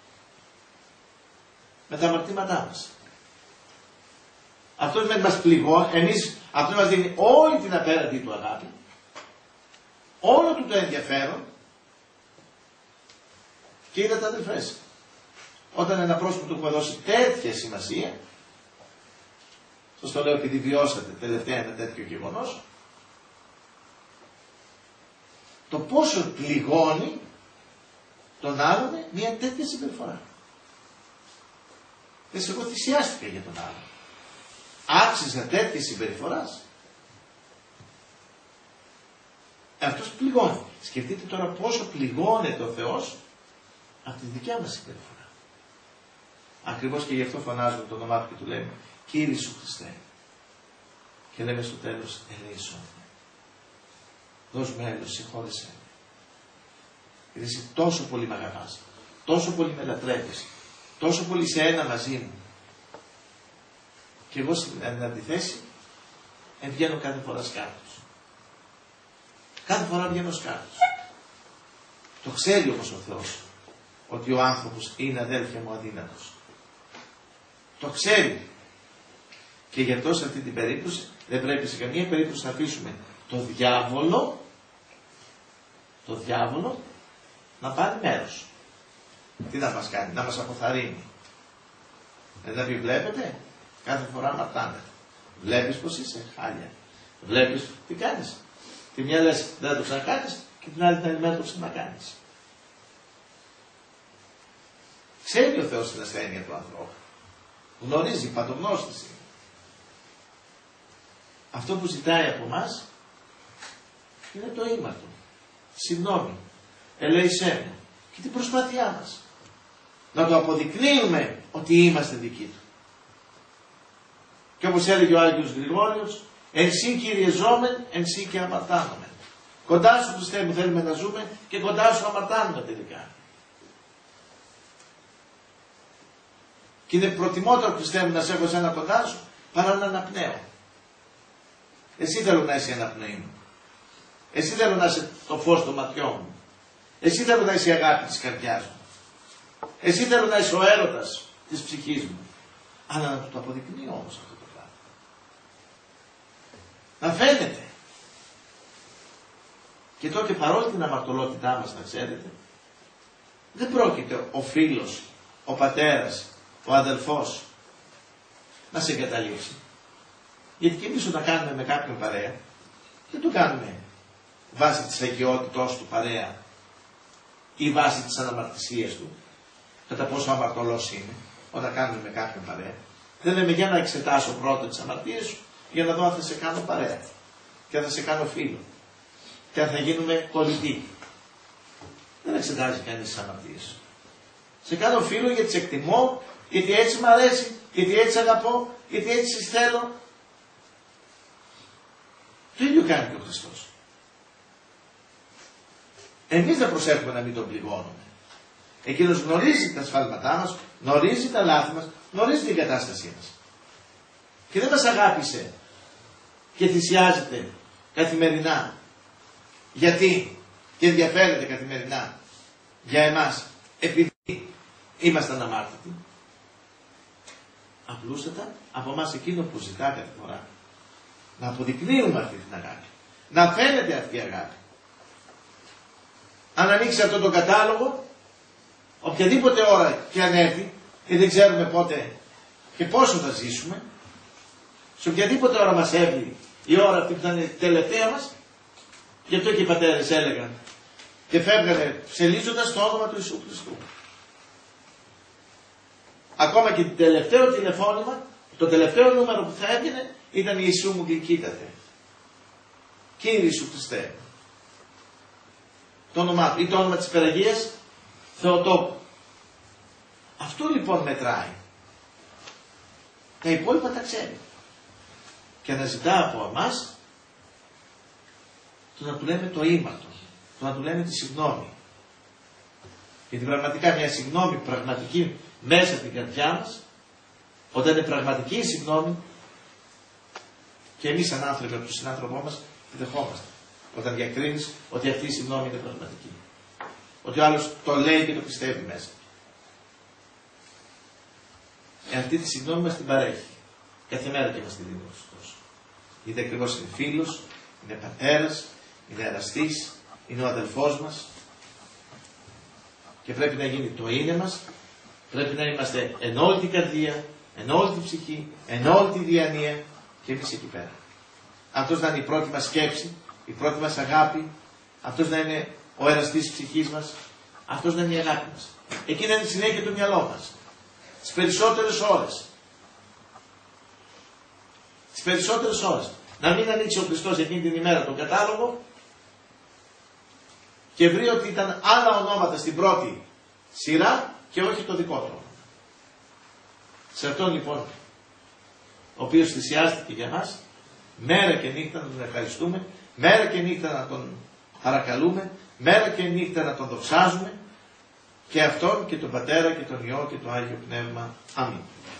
Με τα αμαρτήματά μας. Αυτός με μας πληγώνει, εμείς, αυτό μας δίνει όλη την απέραντη του αγάπη, όλο του το ενδιαφέρον. Και είδατε αδελφές, όταν ένα πρόσωπο του έχουμε δώσει τέτοια σημασία, σας το λέω επειδή βιώσατε τελευταία ένα τέτοιο γεγονός, το πόσο πληγώνει τον άλλον μια τέτοια συμπεριφορά. Εγώ θυσιάστηκα για τον άλλον. Άξιζα τέτοια συμπεριφοράς. Αυτός πληγώνει. Σκεφτείτε τώρα πόσο πληγώνεται ο Θεός από τη δικιά μας συμπεριφορά. Ακριβώς και γι' αυτό φωνάζουμε το όνομά του και του λέμε Κύριε Σου Χριστέ. Και λέμε στο τέλος ελέησόν. Δώσ' μου έλεος, συγχώρεσέ με. Γιατί εσύ τόσο πολύ με αγαπάς, τόσο πολύ με λατρεύεις, τόσο πολύ σε ένα μαζί μου. Και εγώ στην αντιθέση βγαίνω κάθε φορά σκάρτος. Κάθε φορά βγαίνω σκάρτος. Το ξέρει όμως ο Θεός ότι ο άνθρωπος είναι αδέλφια μου αδύνατος. Το ξέρει. Και γι' αυτό σε αυτή την περίπτωση δεν πρέπει σε καμία περίπτωση να αφήσουμε το διάβολο να πάρει μέρος. Τι να μας κάνει, να μας αποθαρρύνει. Δηλαδή βλέπετε, κάθε φορά αμαρτάνεται. Βλέπεις πως είσαι, χάλια. Βλέπεις τι κάνεις. Τη μια λες δεν θα το ξανακάνεις και την άλλη την άλλη μέρα το ξανακάνεις. Ξέρει ο Θεός την ασθένεια του ανθρώπου. Γνωρίζει, παντογνώστης είναι. Αυτό που ζητάει από εμάς είναι το ήμαρτο. Συγγνώμη, ελέησέ μου. Και την προσπάθειά μας. Να το αποδεικνύουμε ότι είμαστε δικοί του. Και όπως έλεγε ο Άγιος Γρηγόριος, εν σύ Κύριε ζώμεν, εν σύ και αμαρτάνομεν. Κοντά Σου Χριστέ μου θέλουμε να ζούμε και κοντά Σου αμαρτάνουμε τελικά. Και είναι προτιμότερο Χριστέ μου να σε έχω εσένα κοντά Σου παρά να αναπνέω. Εσύ θέλω να είσαι η αναπνοή μου. Εσύ θέλω να είσαι το φως των ματιών μου. Εσύ θέλω να είσαι η αγάπη της καρδιάς μου. Εσύ θέλω να είσαι ο έρωτας της ψυχής μου. Αλλά να το αποδεικνύω όμως αυτό το πράγμα. Να φαίνεται. Και τότε παρόλη την αμαρτωλότητά μας, να ξέρετε, δεν πρόκειται ο φίλος, ο πατέρας, ο αδελφός να σε εγκαταλείψει. Γιατί και εμείς όταν κάνουμε με κάποιον παρέα, δεν το κάνουμε βάσει της αγιότητός του παρέα ή βάσει της αναμαρτησίας του, κατά πόσο αμαρτωλός είναι, όταν κάνουμε με κάποιον παρέα. Δεν λέμε για να εξετάσω πρώτα τις αμαρτίες σου, για να δω αν θα σε κάνω παρέα και αν θα σε κάνω φίλο και αν θα γίνουμε κολλητοί. Δεν εξετάζει κανείς τις αμαρτίες σου. Σε κάνω φίλο γιατί σε εκτιμώ, γιατί έτσι μ' αρέσει, γιατί έτσι αγαπώ, γιατί έτσι θέλω. Το ίδιο κάνει και ο Χριστός. Εμείς να προσέχουμε να μην τον πληγώνουμε. Εκείνος γνωρίζει τα σφάλματά μας, γνωρίζει τα λάθη μας, γνωρίζει την κατάστασή μας. Και δεν μας αγάπησε και θυσιάζεται καθημερινά. Γιατί και ενδιαφέρεται καθημερινά για εμάς, επειδή ήμασταν αμάρτητοι. Απλούστατα από εμάς εκείνο που ζητά κάθε φορά. Να αποδεικνύουμε αυτή την αγάπη. Να φαίνεται αυτή η αγάπη. Αν ανοίξει αυτό το κατάλογο, οποιαδήποτε ώρα και αν έρθει, και δεν ξέρουμε πότε και πόσο θα ζήσουμε, σε οποιαδήποτε ώρα μας έβγει η ώρα αυτή που ήταν η τελευταία μας, γι' αυτό και οι πατέρες έλεγαν και φεύγανε ψελίζοντας το όνομα του Ιησού Χριστού. Ακόμα και το τελευταίο τηλεφώνημα, το τελευταίο νούμερο που θα έβγαινε ήταν Ιησού μου γλυκύτατε. Κύριε Ιησού Χριστέ. Το όνομά του ή το όνομα της Περαγίας Θεοτόκου. Αυτό λοιπόν μετράει. Τα υπόλοιπα τα ξέρει. Και αναζητά από εμάς το να του λέμε το ήμαρτο, το να του λέμε τη συγγνώμη. Γιατί πραγματικά μια συγγνώμη πραγματική μέσα από την καρδιά μας, όταν είναι πραγματική η συγγνώμη, και εμείς σαν άνθρωποι από τον συνάνθρωπό μας τη δεχόμαστε. Όταν διακρίνεις ότι αυτή η συγγνώμη είναι πραγματική. Ότι ο άλλος το λέει και το πιστεύει μέσα. Αυτή τη συγγνώμη μας την παρέχει. Κάθε μέρα και μας τη δίνει ο Χριστός. Είτε ακριβώς είναι φίλος, είναι πατέρας, είναι εραστής, είναι ο αδελφός μας. Και πρέπει να γίνει το είναι μας. Πρέπει να είμαστε εν όλη την καρδία, εν όλη την ψυχή, εν όλη τη διανοία και εμείς εκεί πέρα. Αυτός να είναι η πρώτη μας σκέψη, η πρώτη μας αγάπη, αυτός να είναι ο εραστής της ψυχής μας, αυτός να είναι η αγάπη μας. Εκεί να είναι η συνέχεια του μυαλό μας. Τις περισσότερες ώρες. Τις περισσότερες ώρες. Να μην ανοίξει ο Χριστός εκείνη την ημέρα τον κατάλογο και βρει ότι ήταν άλλα ονόματα στην πρώτη σειρά και όχι το δικό του. Σε αυτόν λοιπόν, ο οποίος θυσιάστηκε για μας, μέρα και νύχτα να τον ευχαριστούμε, μέρα και νύχτα να τον παρακαλούμε, μέρα και νύχτα να τον δοξάζουμε, και αυτόν και τον Πατέρα και τον Υιό και το Άγιο Πνεύμα. Αμήν.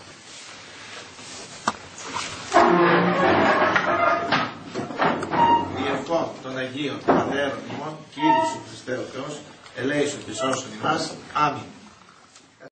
Διευκόν των Αγίων Πατέρων ημών, Κύριε Ιησού Χριστέ ο Θεός, ελέησον και σώσον ημάς. Αμήν.